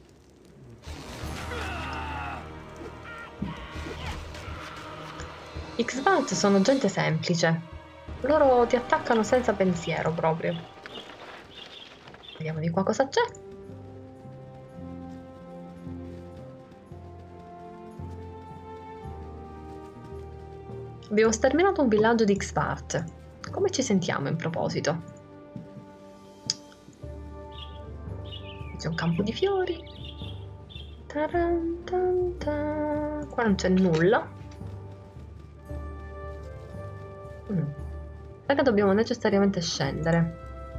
X-Bant sono gente semplice. Loro ti attaccano senza pensiero proprio. Vediamo di qua cosa c'è. Abbiamo sterminato un villaggio di X-Bart. Come ci sentiamo in proposito? C'è un campo di fiori. Taran tan tan. Qua non c'è nulla. Mm. Perché dobbiamo necessariamente scendere?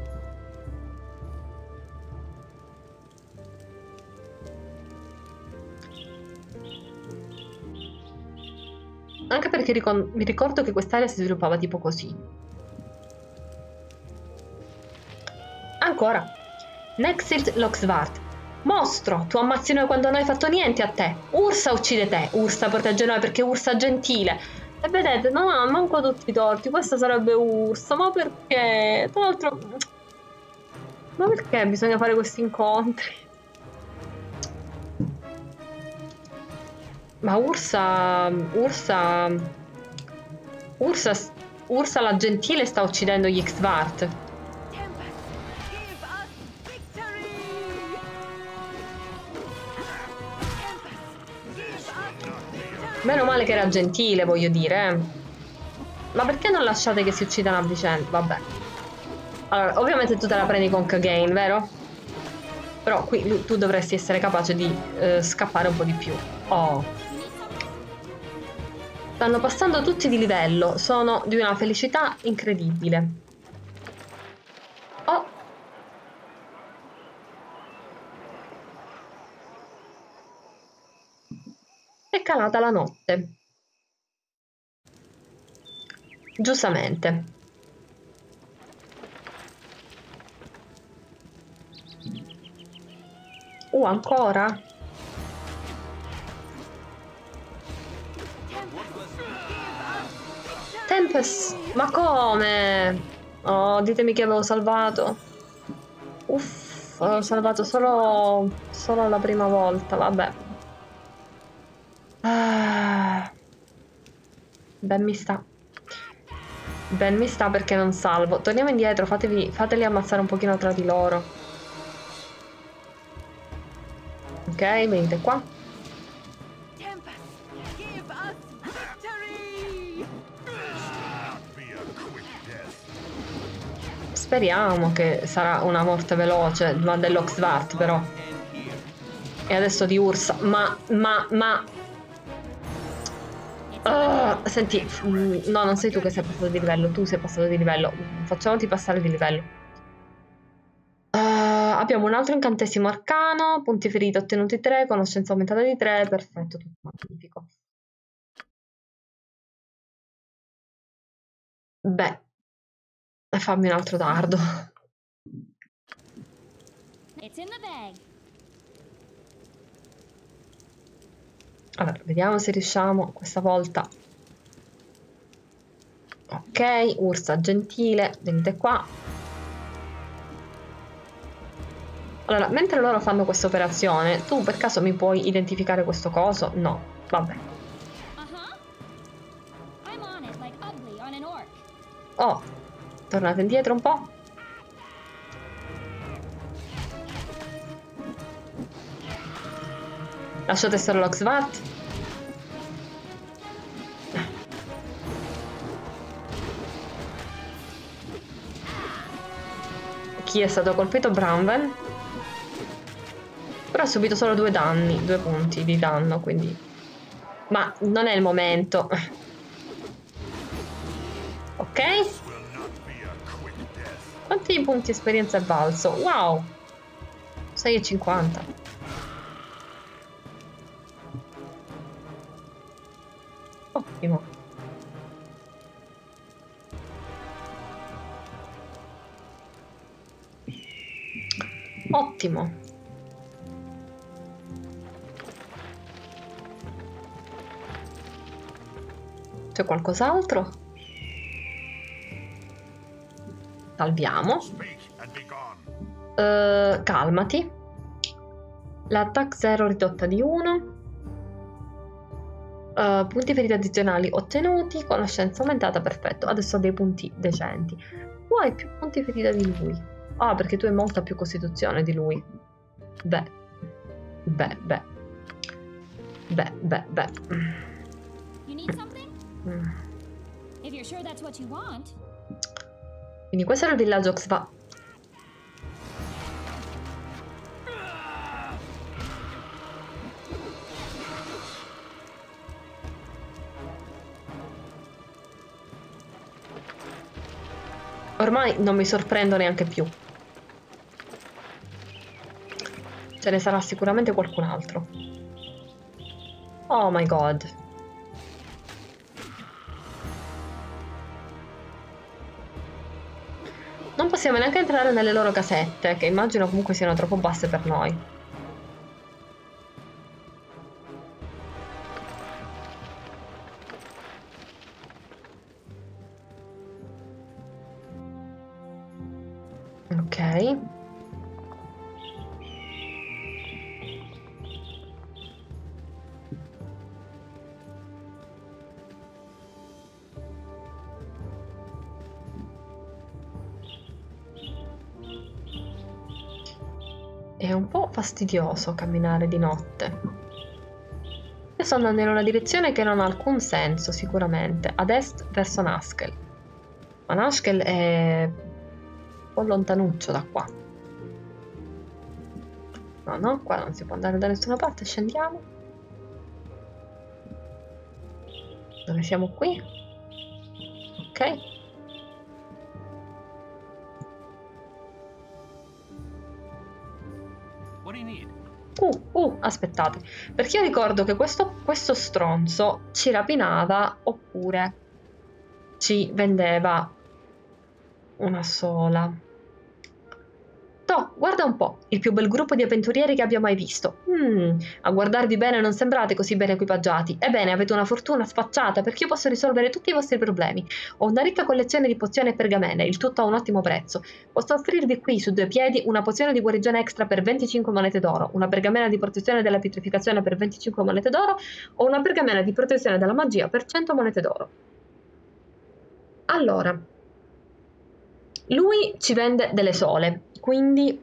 Anche perché ricon- mi ricordo che quest'area si sviluppava tipo così. Ancora. Nexilt Loxvart. Mostro, tu ammazzi noi quando non hai fatto niente a te. Ursa uccide te. Ursa protegge noi perché Ursa gentile. E vedete, non ha manco tutti i torti. Questa sarebbe Ursa. Ma perché? Tra l'altro... Ma perché bisogna fare questi incontri? Ma Ursa... Ursa... Ursa... Ursa la gentile sta uccidendo gli Xvart. Meno male che era gentile, voglio dire. Eh. Ma perché non lasciate che si uccidano a vicenda? Vabbè. Allora, ovviamente tu te la prendi con Kagain, vero? Però qui tu dovresti essere capace di eh, scappare un po' di più. Oh. Stanno passando tutti di livello. Sono di una felicità incredibile. Oh. È calata la notte. Giustamente. Uh, ancora? Tempest, ma come? Oh, ditemi che avevo salvato. Uff, ho salvato solo, solo la prima volta, vabbè. Ah, ben mi sta. Ben mi sta perché non salvo. Torniamo indietro, fatevi, fateli ammazzare un pochino tra di loro. Ok, venite qua. Speriamo che sarà una morte veloce, ma dell'Oxvart però. E adesso di Ursa. Ma, ma, ma... Uh, senti, no, non sei tu che sei passato di livello, tu sei passato di livello. Facciamoti passare di livello. Uh, abbiamo un altro incantesimo arcano, punti feriti ottenuti tre, conoscenza aumentata di tre, perfetto, tutto magnifico. Beh, fammi un altro dardo. It's in the bag. Allora, vediamo se riusciamo questa volta. Ok, Ursa gentile, venite qua. Allora, mentre loro fanno questa operazione, tu per caso mi puoi identificare questo coso? No, vabbè. Uh-huh. I'm on it like ugly on an orc. Oh, tornate indietro un po'. Lasciate stare l'Oxvat. Chi è stato colpito? Bramwell. Però ha subito solo due danni, due punti di danno, quindi... Ma non è il momento. Ok. Quanti punti esperienza è valso? Wow! sei e cinquanta. Ottimo. Ottimo. C'è qualcos'altro? Salviamo. Uh, calmati. L'attack zero ridotta di uno. Uh, punti feriti addizionali ottenuti. Conoscenza aumentata, perfetto. Adesso ho dei punti decenti. Tu hai più punti ferita di lui. Ah, perché tu hai molta più costituzione di lui. Beh. Beh, beh. Beh, beh, beh. You need something? Mm. If you're sure that's what you want. Quindi questo era il villaggio Oxva. Ormai non mi sorprendo neanche più. Ce ne sarà sicuramente qualcun altro. Oh my god. Non possiamo neanche entrare nelle loro casette, che immagino comunque siano troppo basse per noi. Ok. È un po' fastidioso camminare di notte. Io sto andando in una direzione che non ha alcun senso, sicuramente. Ad est verso Nashkel. Ma Nashkel è un po' lontanuccio da qua. No, no, qua non si può andare da nessuna parte. Scendiamo. Dove siamo qui? Ok. Uh, uh, aspettate, perché io ricordo che questo, questo stronzo ci rapinava oppure ci vendeva una sola. Toh, guarda un po', il più bel gruppo di avventurieri che abbia mai visto. Mm, a guardarvi bene non sembrate così ben equipaggiati. Ebbene, avete una fortuna sfacciata perché io posso risolvere tutti i vostri problemi. Ho una ricca collezione di pozioni e pergamene, il tutto a un ottimo prezzo. Posso offrirvi qui, su due piedi, una pozione di guarigione extra per venticinque monete d'oro, una pergamena di protezione della pietrificazione per venticinque monete d'oro o una pergamena di protezione della magia per cento monete d'oro. Allora, lui ci vende delle sole. Quindi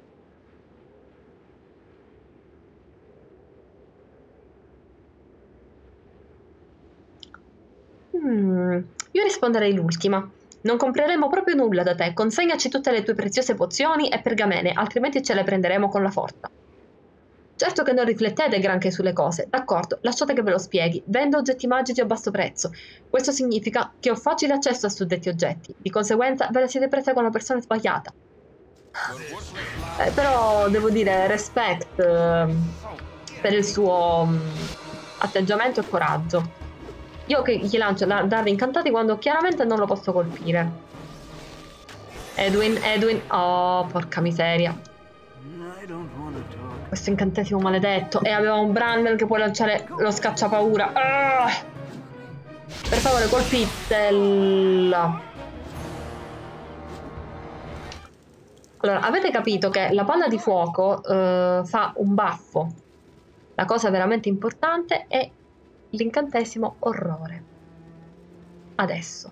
hmm, io risponderei l'ultima. Non compreremo proprio nulla da te. Consegnaci tutte le tue preziose pozioni e pergamene, altrimenti ce le prenderemo con la forza. Certo che non riflettete granché sulle cose, d'accordo, lasciate che ve lo spieghi. Vendo oggetti magici a basso prezzo. Questo significa che ho facile accesso a suddetti oggetti. Di conseguenza ve la siete presa con la persona sbagliata. Eh, però devo dire respect eh, per il suo um, atteggiamento e coraggio. Io che gli lancio da dardi incantati quando chiaramente non lo posso colpire. Edwin, Edwin, oh porca miseria. Questo incantesimo maledetto. E aveva un Bramwell che può lanciare lo scacciapaura. Ah! Per favore colpitela. Allora, avete capito che la palla di fuoco eh, fa un baffo. La cosa veramente importante è l'incantesimo orrore. Adesso.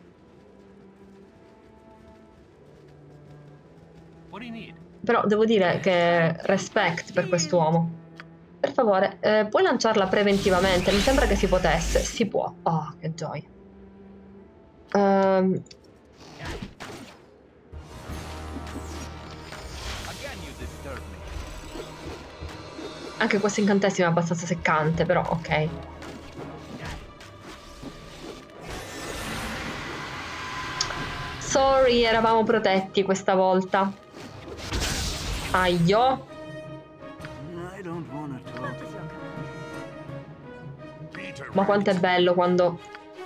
Però devo dire che respect per quest'uomo. Per favore, eh, puoi lanciarla preventivamente? Mi sembra che si potesse. Si può. Oh, che gioia. Um, anche questo incantesimo è abbastanza seccante, però ok. Sorry, eravamo protetti questa volta. Aio. Ma quanto è bello quando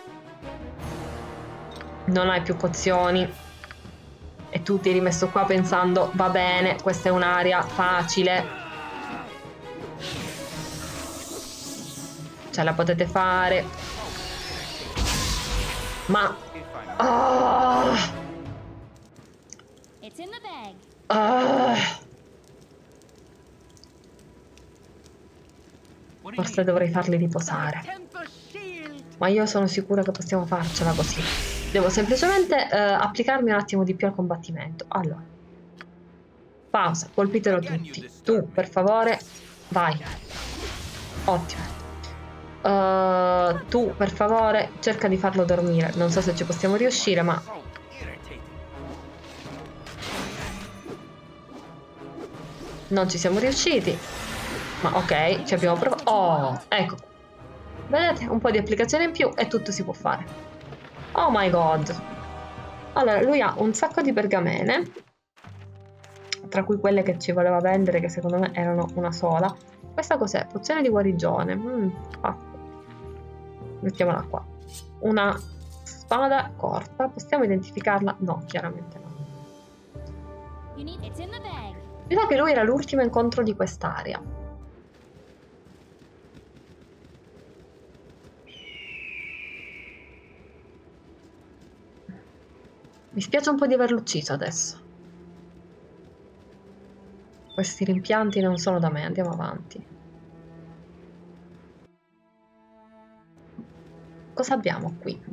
non hai più pozioni e tu ti eri messo qua pensando va bene, questa è un'area facile, ce la potete fare, ma oh, It's in the bag. oh. Forse dovrei farli riposare, ma io sono sicura che possiamo farcela così. Devo semplicemente eh, applicarmi un attimo di più al combattimento. Allora, pausa, colpitelo tutti. Tu, per favore, vai. Ottimo. Uh, tu, per favore, cerca di farlo dormire. Non so se ci possiamo riuscire, ma... non ci siamo riusciti. Ma ok, ci abbiamo provato. Oh, ecco. Vedete? Un po' di applicazione in più e tutto si può fare. Oh my god. Allora, lui ha un sacco di pergamene, tra cui quelle che ci voleva vendere, che secondo me erano una sola. Questa cos'è? Pozione di guarigione. Mm, ah. Mettiamola qua. Una spada corta. Possiamo identificarla? No, chiaramente no. Mi sa che lui era l'ultimo incontro di quest'area. Mi spiace un po' di averlo ucciso adesso. Questi rimpianti non sono da me, andiamo avanti. Cosa abbiamo qui?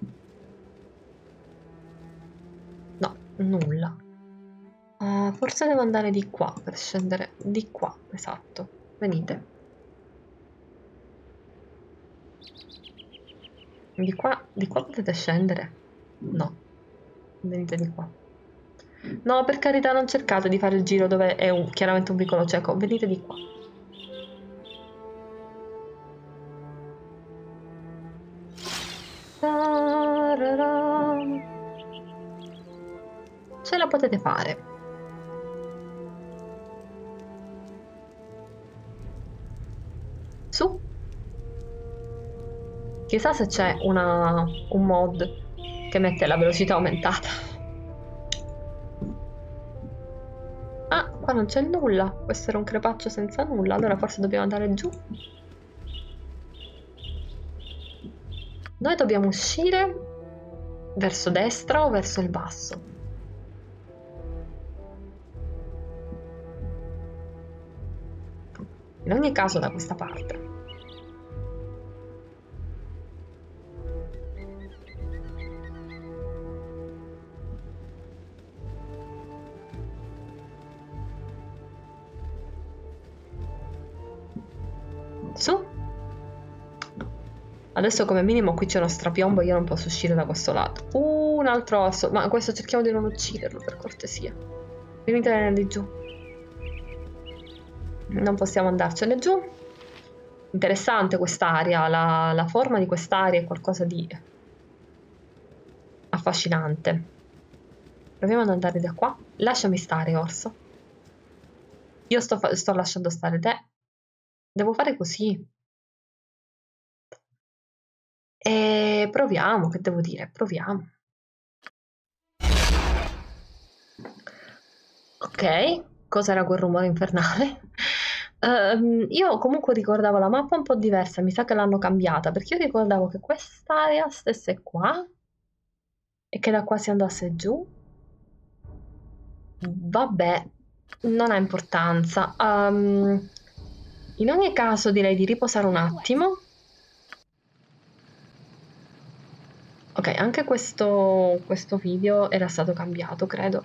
No, nulla. Uh, forse devo andare di qua per scendere di qua, esatto. Venite. Di qua, di qua potete scendere? No. Venite di qua. No, per carità, non cercate di fare il giro dove è un, chiaramente un vicolo cieco. Venite di qua. Ce la potete fare. Su. Chissà se c'è una, un mod che mette la velocità aumentata. Ah, qua non c'è nulla. Questo era un crepaccio senza nulla. Allora forse dobbiamo andare giù. Noi dobbiamo uscire verso destra o verso il basso? In ogni caso da questa parte. Su. Adesso come minimo qui c'è uno strapiombo, io non posso uscire da questo lato. Uh, un altro osso, ma questo cerchiamo di non ucciderlo per cortesia. Venite di giù. Non possiamo andarcene giù. Interessante quest'area, la, la forma di quest'area è qualcosa di affascinante. Proviamo ad andare da qua. Lasciami stare, orso. Io sto, sto lasciando stare te. Devo fare così. E proviamo, che devo dire? Proviamo. Ok, cos'era quel rumore infernale? um, io comunque ricordavo la mappa un po' diversa, mi sa che l'hanno cambiata, perché io ricordavo che quest'area stesse qua e che da qua si andasse giù. Vabbè, non ha importanza. Um, in ogni caso direi di riposare un attimo. Ok, anche questo, questo video era stato cambiato, credo.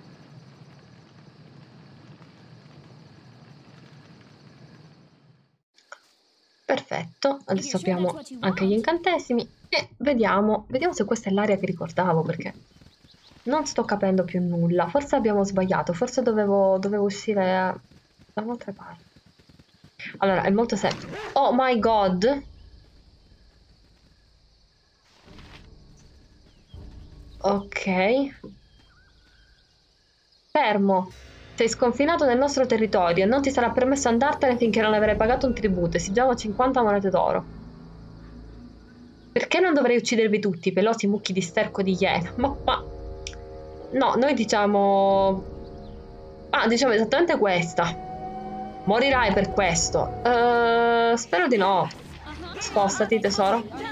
Perfetto, adesso apriamo anche gli incantesimi e vediamo, vediamo se questa è l'area che ricordavo, perché non sto capendo più nulla. Forse abbiamo sbagliato, forse dovevo, dovevo uscire da un'altra parte. Allora, è molto semplice. Oh my god! Ok. Fermo. Sei sconfinato nel nostro territorio e non ti sarà permesso andartene finché non avrai pagato un tributo. Esigiamo cinquanta monete d'oro. Perché non dovrei uccidervi tutti, pelosi mucchi di sterco di iena? Ma, ma... No, noi diciamo... Ah, diciamo esattamente questa. Morirai per questo. Uh, spero di no. Spostati, tesoro.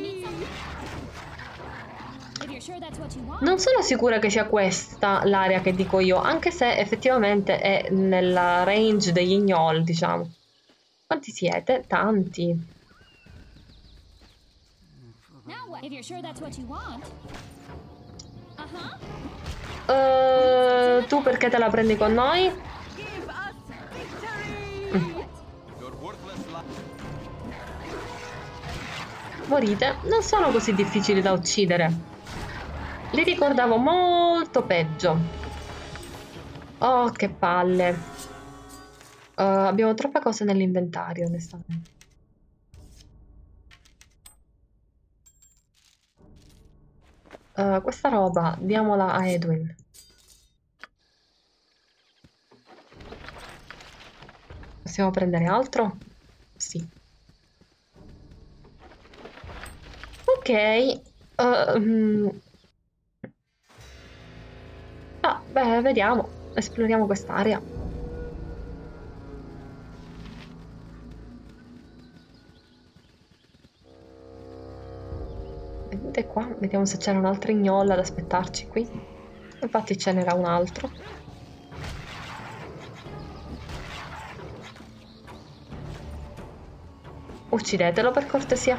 Non sono sicura che sia questa l'area che dico io, anche se effettivamente è nella range degli gnoll, diciamo. Quanti siete? Tanti. Uh, tu perché te la prendi con noi? Mm. Morite. Non sono così difficili da uccidere. Li ricordavo molto peggio. Oh, che palle. Uh, abbiamo troppe cose nell'inventario, onestamente. Uh, questa roba, diamola a Edwin. Possiamo prendere altro? Sì. Ok. Uh, mm. Ah, beh, vediamo. Esploriamo quest'area. Venite qua, vediamo se c'era un'altra gnolla ad aspettarci qui. Infatti ce n'era un altro. Uccidetelo per cortesia.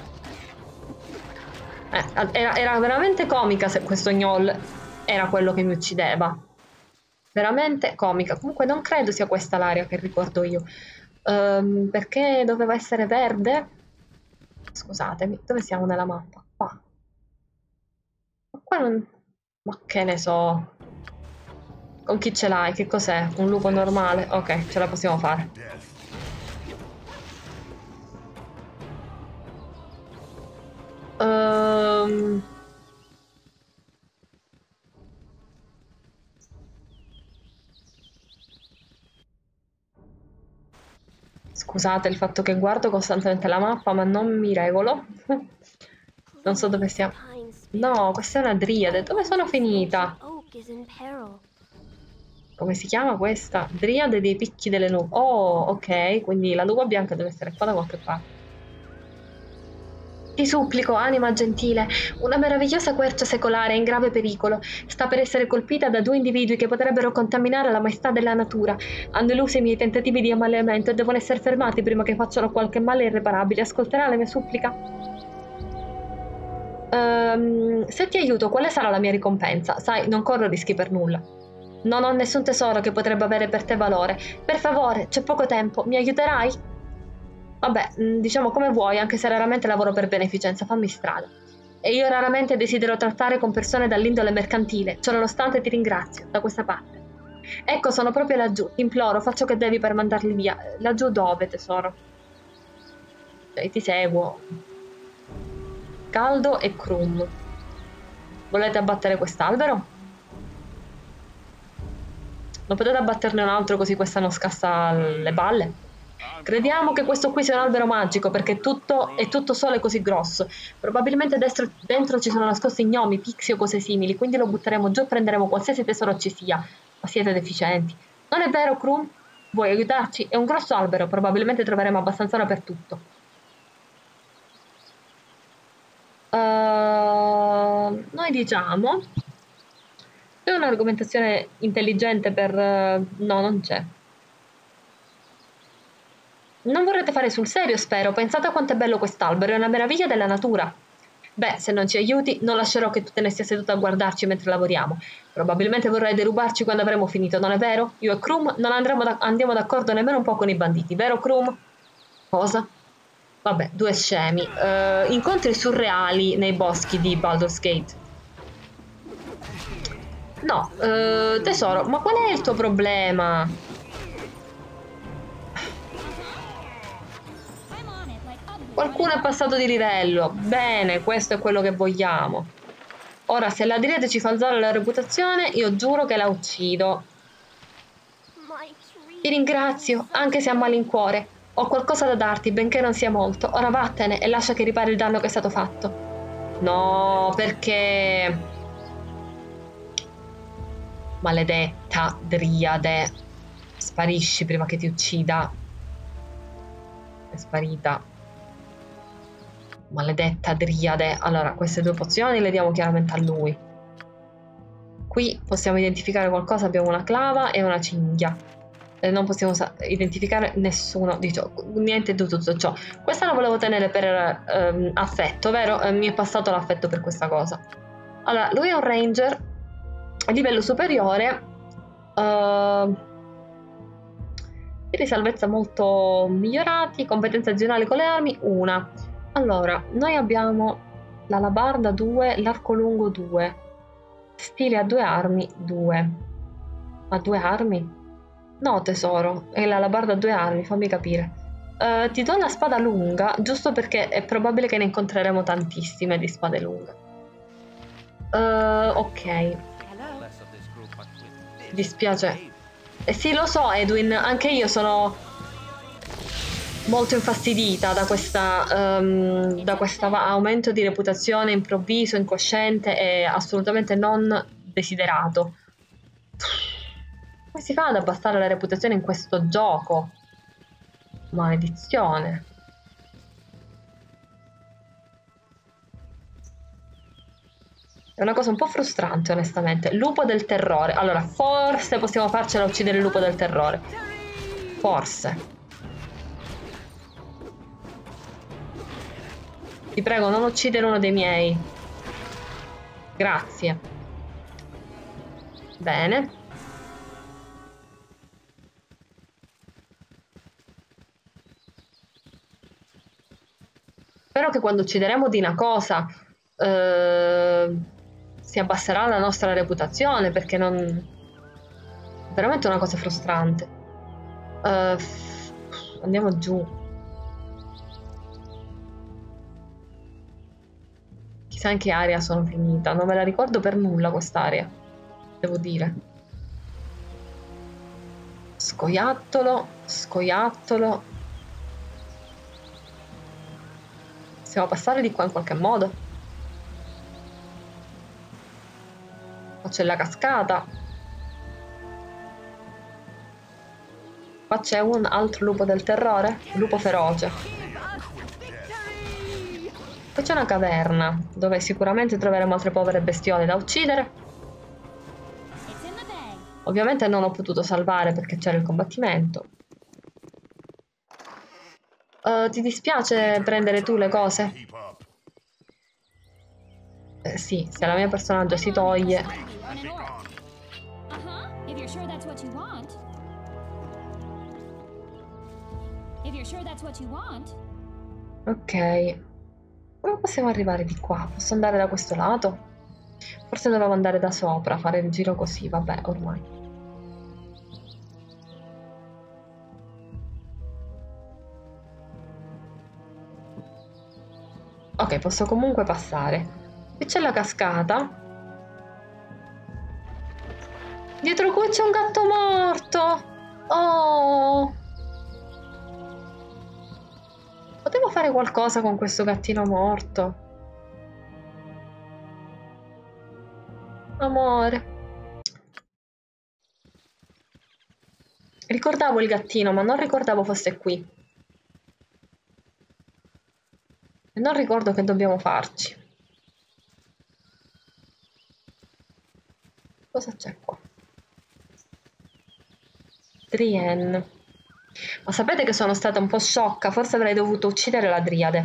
Eh, era, era veramente comica se questo gnoll era quello che mi uccideva. Veramente comica. Comunque non credo sia questa l'area che ricordo io. Um, perché doveva essere verde? Scusatemi, dove siamo nella mappa? Qua. Ma qua non... Ma che ne so. Con chi ce l'hai? Che cos'è? Un lupo normale? Ok, ce la possiamo fare. Um... Scusate il fatto che guardo costantemente la mappa, ma non mi regolo. Non so dove siamo. No, questa è una driade. Dove sono finita? Come si chiama questa? Driade dei picchi delle nuvole. Oh, ok, quindi la lupa bianca deve essere qua da qualche parte. Ti supplico, anima gentile, una meravigliosa quercia secolare è in grave pericolo. Sta per essere colpita da due individui che potrebbero contaminare la maestà della natura. Hanno eluso i miei tentativi di ammaliamento e devono essere fermati prima che facciano qualche male irreparabile. Ascolterà la mia supplica? Um, se ti aiuto, quale sarà la mia ricompensa? Sai, non corro rischi per nulla. Non ho nessun tesoro che potrebbe avere per te valore. Per favore, c'è poco tempo, mi aiuterai? Vabbè, diciamo come vuoi, anche se raramente lavoro per beneficenza, fammi strada. E io raramente desidero trattare con persone dall'indole mercantile, ciononostante ti ringrazio, da questa parte. Ecco, sono proprio laggiù, ti imploro, faccio che devi per mandarli via. Laggiù dove, tesoro? Cioè, ti seguo. Caldo e Krum. Volete abbattere quest'albero? Non potete abbatterne un altro così questa non scassa le balle? Crediamo che questo qui sia un albero magico perché è tutto, è tutto solo e così grosso. Probabilmente dentro, dentro ci sono nascosti gnomi, pixie o cose simili, quindi lo butteremo giù e prenderemo qualsiasi tesoro ci sia. Ma siete deficienti. Non è vero, Krum? Vuoi aiutarci? È un grosso albero, probabilmente troveremo abbastanza ora per tutto. Uh, noi diciamo... C'è un'argomentazione intelligente per... Uh, no, non c'è. Non vorrete fare sul serio, spero. Pensate a quanto è bello quest'albero, è una meraviglia della natura. Beh, se non ci aiuti, non lascerò che tu te ne stia seduta a guardarci mentre lavoriamo. Probabilmente vorrai derubarci quando avremo finito, non è vero? Io e Krum non andremo da- andiamo d'accordo nemmeno un po' con i banditi, vero Krum? Cosa? Vabbè, due scemi. Uh, incontri surreali nei boschi di Baldur's Gate. No, uh, tesoro, ma qual è il tuo problema? Qualcuno è passato di livello. Bene, questo è quello che vogliamo. Ora, se la Driade ci fa alzare la reputazione, io giuro che la uccido. Ti ringrazio, anche se ha malincuore. Ho qualcosa da darti, benché non sia molto. Ora vattene e lascia che ripari il danno che è stato fatto. No, perché... Maledetta Driade. Sparisci prima che ti uccida. È sparita. Maledetta Driade. Allora, queste due pozioni le diamo chiaramente a lui. Qui possiamo identificare qualcosa. Abbiamo una clava e una cinghia. Non possiamo identificare nessuno di ciò, niente di tutto ciò. Questa la volevo tenere per um, affetto, vero? Eh, mi è passato l'affetto per questa cosa. Allora, lui è un ranger a livello superiore, uh, di salvezza molto migliorati, competenze aggiornali con le armi una. Allora, noi abbiamo l'alabarda due, l'arco lungo due, stile a due armi due. A due armi? No, tesoro, è l'alabarda a due armi, fammi capire. Uh, ti do la spada lunga, giusto perché è probabile che ne incontreremo tantissime di spade lunghe. Uh, ok. Mi dispiace. Eh sì, lo so, Edwin, anche io sono molto infastidita da questa um, da questo aumento di reputazione improvviso, incosciente e assolutamente non desiderato. Come si fa ad abbassare la reputazione in questo gioco? Maledizione. È una cosa un po' frustrante, onestamente. Lupo del terrore. Allora, forse possiamo farcela uccidere il lupo del terrore. Forse. Ti prego, non uccidere uno dei miei. Grazie. Bene. Spero che quando uccideremo di una cosa eh, si abbasserà la nostra reputazione, perché non... è veramente una cosa frustrante. Uh, andiamo giù. Chissà in che area sono finita, non me la ricordo per nulla quest'area, devo dire. Scoiattolo, scoiattolo. Possiamo passare di qua in qualche modo? Qua c'è la cascata. Qua c'è un altro lupo del terrore, lupo feroce. Poi c'è una caverna dove sicuramente troveremo altre povere bestiole da uccidere. Ovviamente non ho potuto salvare perché c'era il combattimento. Uh, ti dispiace prendere tu le cose? Eh, sì, se la mia personaggio si toglie. Ok. Come possiamo arrivare di qua? Posso andare da questo lato? Forse dovevo andare da sopra, fare il giro così, vabbè, ormai. Ok, posso comunque passare. Qui c'è la cascata. Dietro qui c'è un gatto morto. Oh! Potevo fare qualcosa con questo gattino morto. Amore. Ricordavo il gattino, ma non ricordavo fosse qui. E non ricordo che dobbiamo farci. Cosa c'è qua? Drienne. Ma sapete che sono stata un po' sciocca? Forse avrei dovuto uccidere la Driade.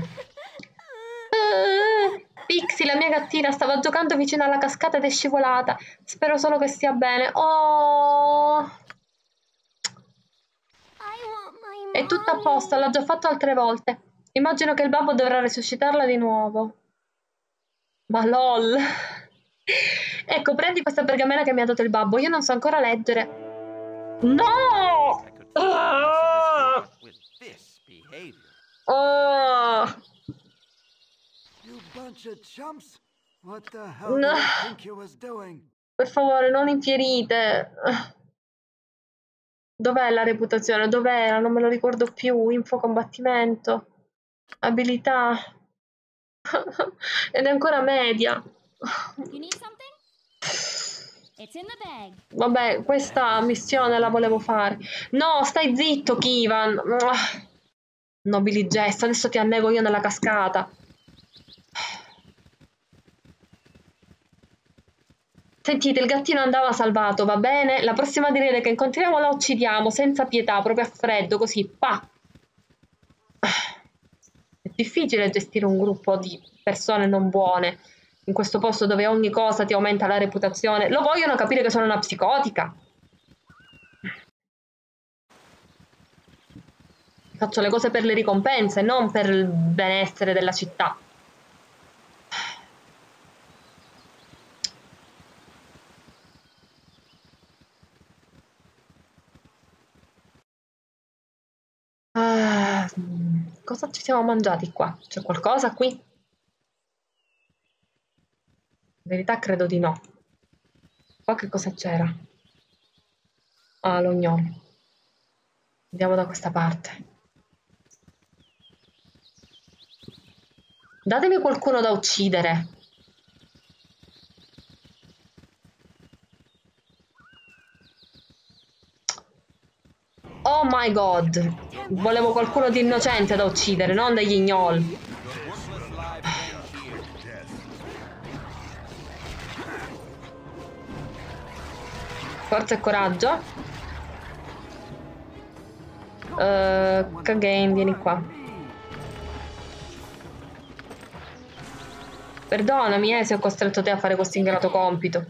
Uh, Pixie, la mia gattina, stava giocando vicino alla cascata ed è scivolata. Spero solo che stia bene. Oh! È tutto a posto, l'ho già fatto altre volte. Immagino che il babbo dovrà resuscitarla di nuovo. Ma lol. Ecco, prendi questa pergamena che mi ha dato il babbo. Io non so ancora leggere. No! Ah! Oh! No. Per favore, non infierite. Dov'è la reputazione? Dov'era? Non me lo ricordo più. Info combattimento. Abilità. Ed è ancora media. You need something? It's in the bag. Vabbè, questa missione la volevo fare. No, stai zitto, Kivan. Nobili gesto, adesso ti annego io nella cascata. Sentite, il gattino andava salvato, va bene? La prossima direte che incontriamo la uccidiamo senza pietà, proprio a freddo, così, pa! È difficile gestire un gruppo di persone non buone in questo posto dove ogni cosa ti aumenta la reputazione. Lo vogliono capire che sono una psicotica. Faccio le cose per le ricompense, non per il benessere della città. Ah, cosa ci siamo mangiati qua? C'è qualcosa qui? In verità credo di no. Qua che cosa c'era? Ah, l'ognolo. Andiamo da questa parte. Datemi qualcuno da uccidere. Oh my god. Volevo qualcuno di innocente da uccidere, non degli gnoll. Forza e coraggio. Uh, Kagain, vieni qua. Perdonami eh, se ho costretto te a fare questo ingrato compito.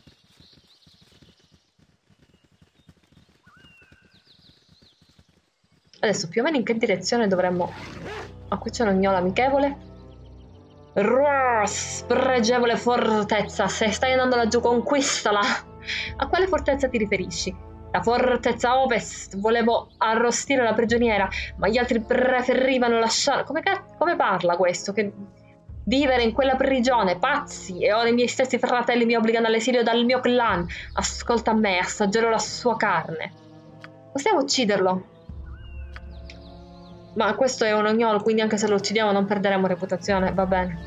Adesso più o meno in che direzione dovremmo... Ah, qui c'è un ognolo amichevole. Ross, pregevole fortezza, se stai andando laggiù conquistala. A quale fortezza ti riferisci? La fortezza ovest. Volevo arrostire la prigioniera, ma gli altri preferivano lasciare... Come, come parla questo? Che vivere in quella prigione, pazzi, e ora i miei stessi fratelli mi obbligano all'esilio dal mio clan. Ascolta me, assaggerò la sua carne. Possiamo ucciderlo? Ma questo è un ognolo, quindi anche se lo uccidiamo non perderemo reputazione, va bene.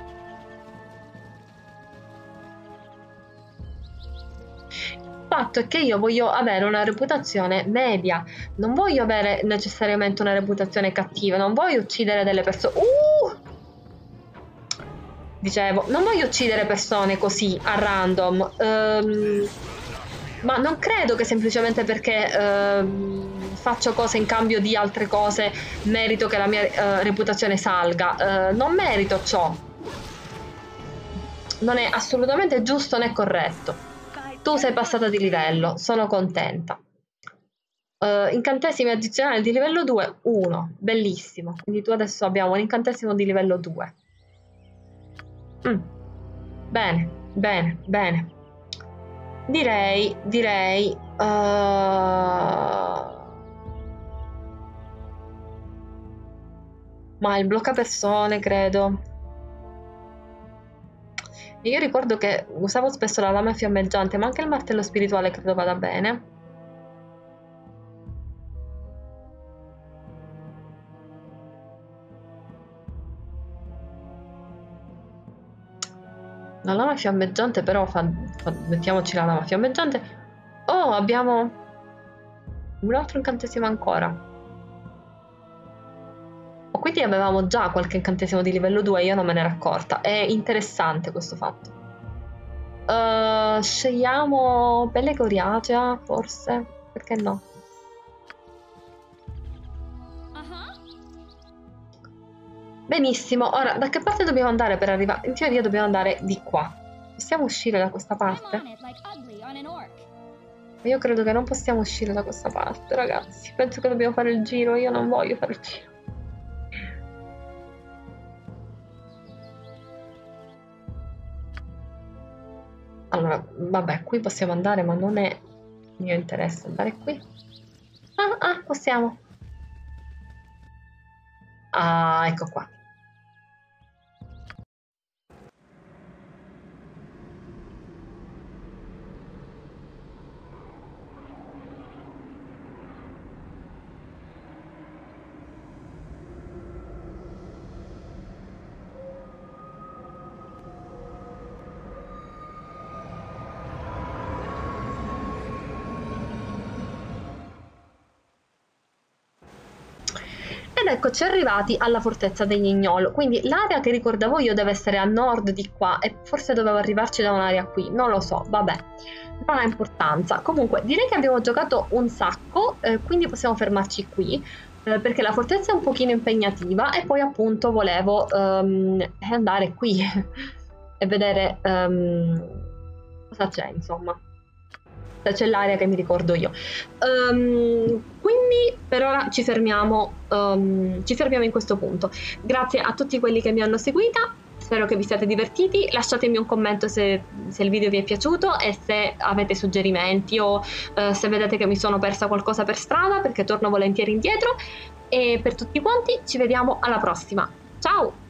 Il fatto è che io voglio avere una reputazione media, non voglio avere necessariamente una reputazione cattiva, non voglio uccidere delle persone... Uh! Dicevo, non voglio uccidere persone così, a random, um, ma non credo che semplicemente perché... Um, faccio cose in cambio di altre cose, merito che la mia uh, reputazione salga. Uh, non merito ciò. Non è assolutamente giusto né corretto. Tu sei passata di livello, sono contenta. Uh, incantesimi addizionali di livello due, uno. Bellissimo. Quindi tu adesso abbiamo un incantesimo di livello due. Mm. Bene, bene, bene. Direi, direi... Uh... Ma il blocca persone, credo. Io ricordo che usavo spesso la lama fiammeggiante, ma anche il martello spirituale credo vada bene. La lama fiammeggiante però fa, fa... Mettiamoci la lama fiammeggiante. Oh, abbiamo un altro incantesimo ancora. Quindi avevamo già qualche incantesimo di livello due, io non me ne ero accorta. È interessante questo fatto. Uh, scegliamo pelle coriacea, forse? Perché no? Benissimo, ora da che parte dobbiamo andare per arrivare? In teoria dobbiamo andare di qua. Possiamo uscire da questa parte? Io credo che non possiamo uscire da questa parte, ragazzi. Penso che dobbiamo fare il giro, io non voglio fare il giro. vabbè, qui possiamo andare, ma non è mio interesse andare qui. Ah, ah, possiamo. Ah, ecco qua. Ed eccoci arrivati alla fortezza degli Gnoll, quindi l'area che ricordavo io deve essere a nord di qua e forse dovevo arrivarci da un'area qui, non lo so, vabbè, non ha importanza. Comunque direi che abbiamo giocato un sacco, eh, quindi possiamo fermarci qui, eh, perché la fortezza è un pochino impegnativa e poi appunto volevo um, andare qui e vedere um, cosa c'è, insomma. C'è l'area che mi ricordo io. Um, quindi per ora ci fermiamo, um, ci fermiamo in questo punto. Grazie a tutti quelli che mi hanno seguita, spero che vi siate divertiti. Lasciatemi un commento se, se il video vi è piaciuto e se avete suggerimenti o uh, se vedete che mi sono persa qualcosa per strada, perché torno volentieri indietro. E per tutti quanti ci vediamo alla prossima. Ciao!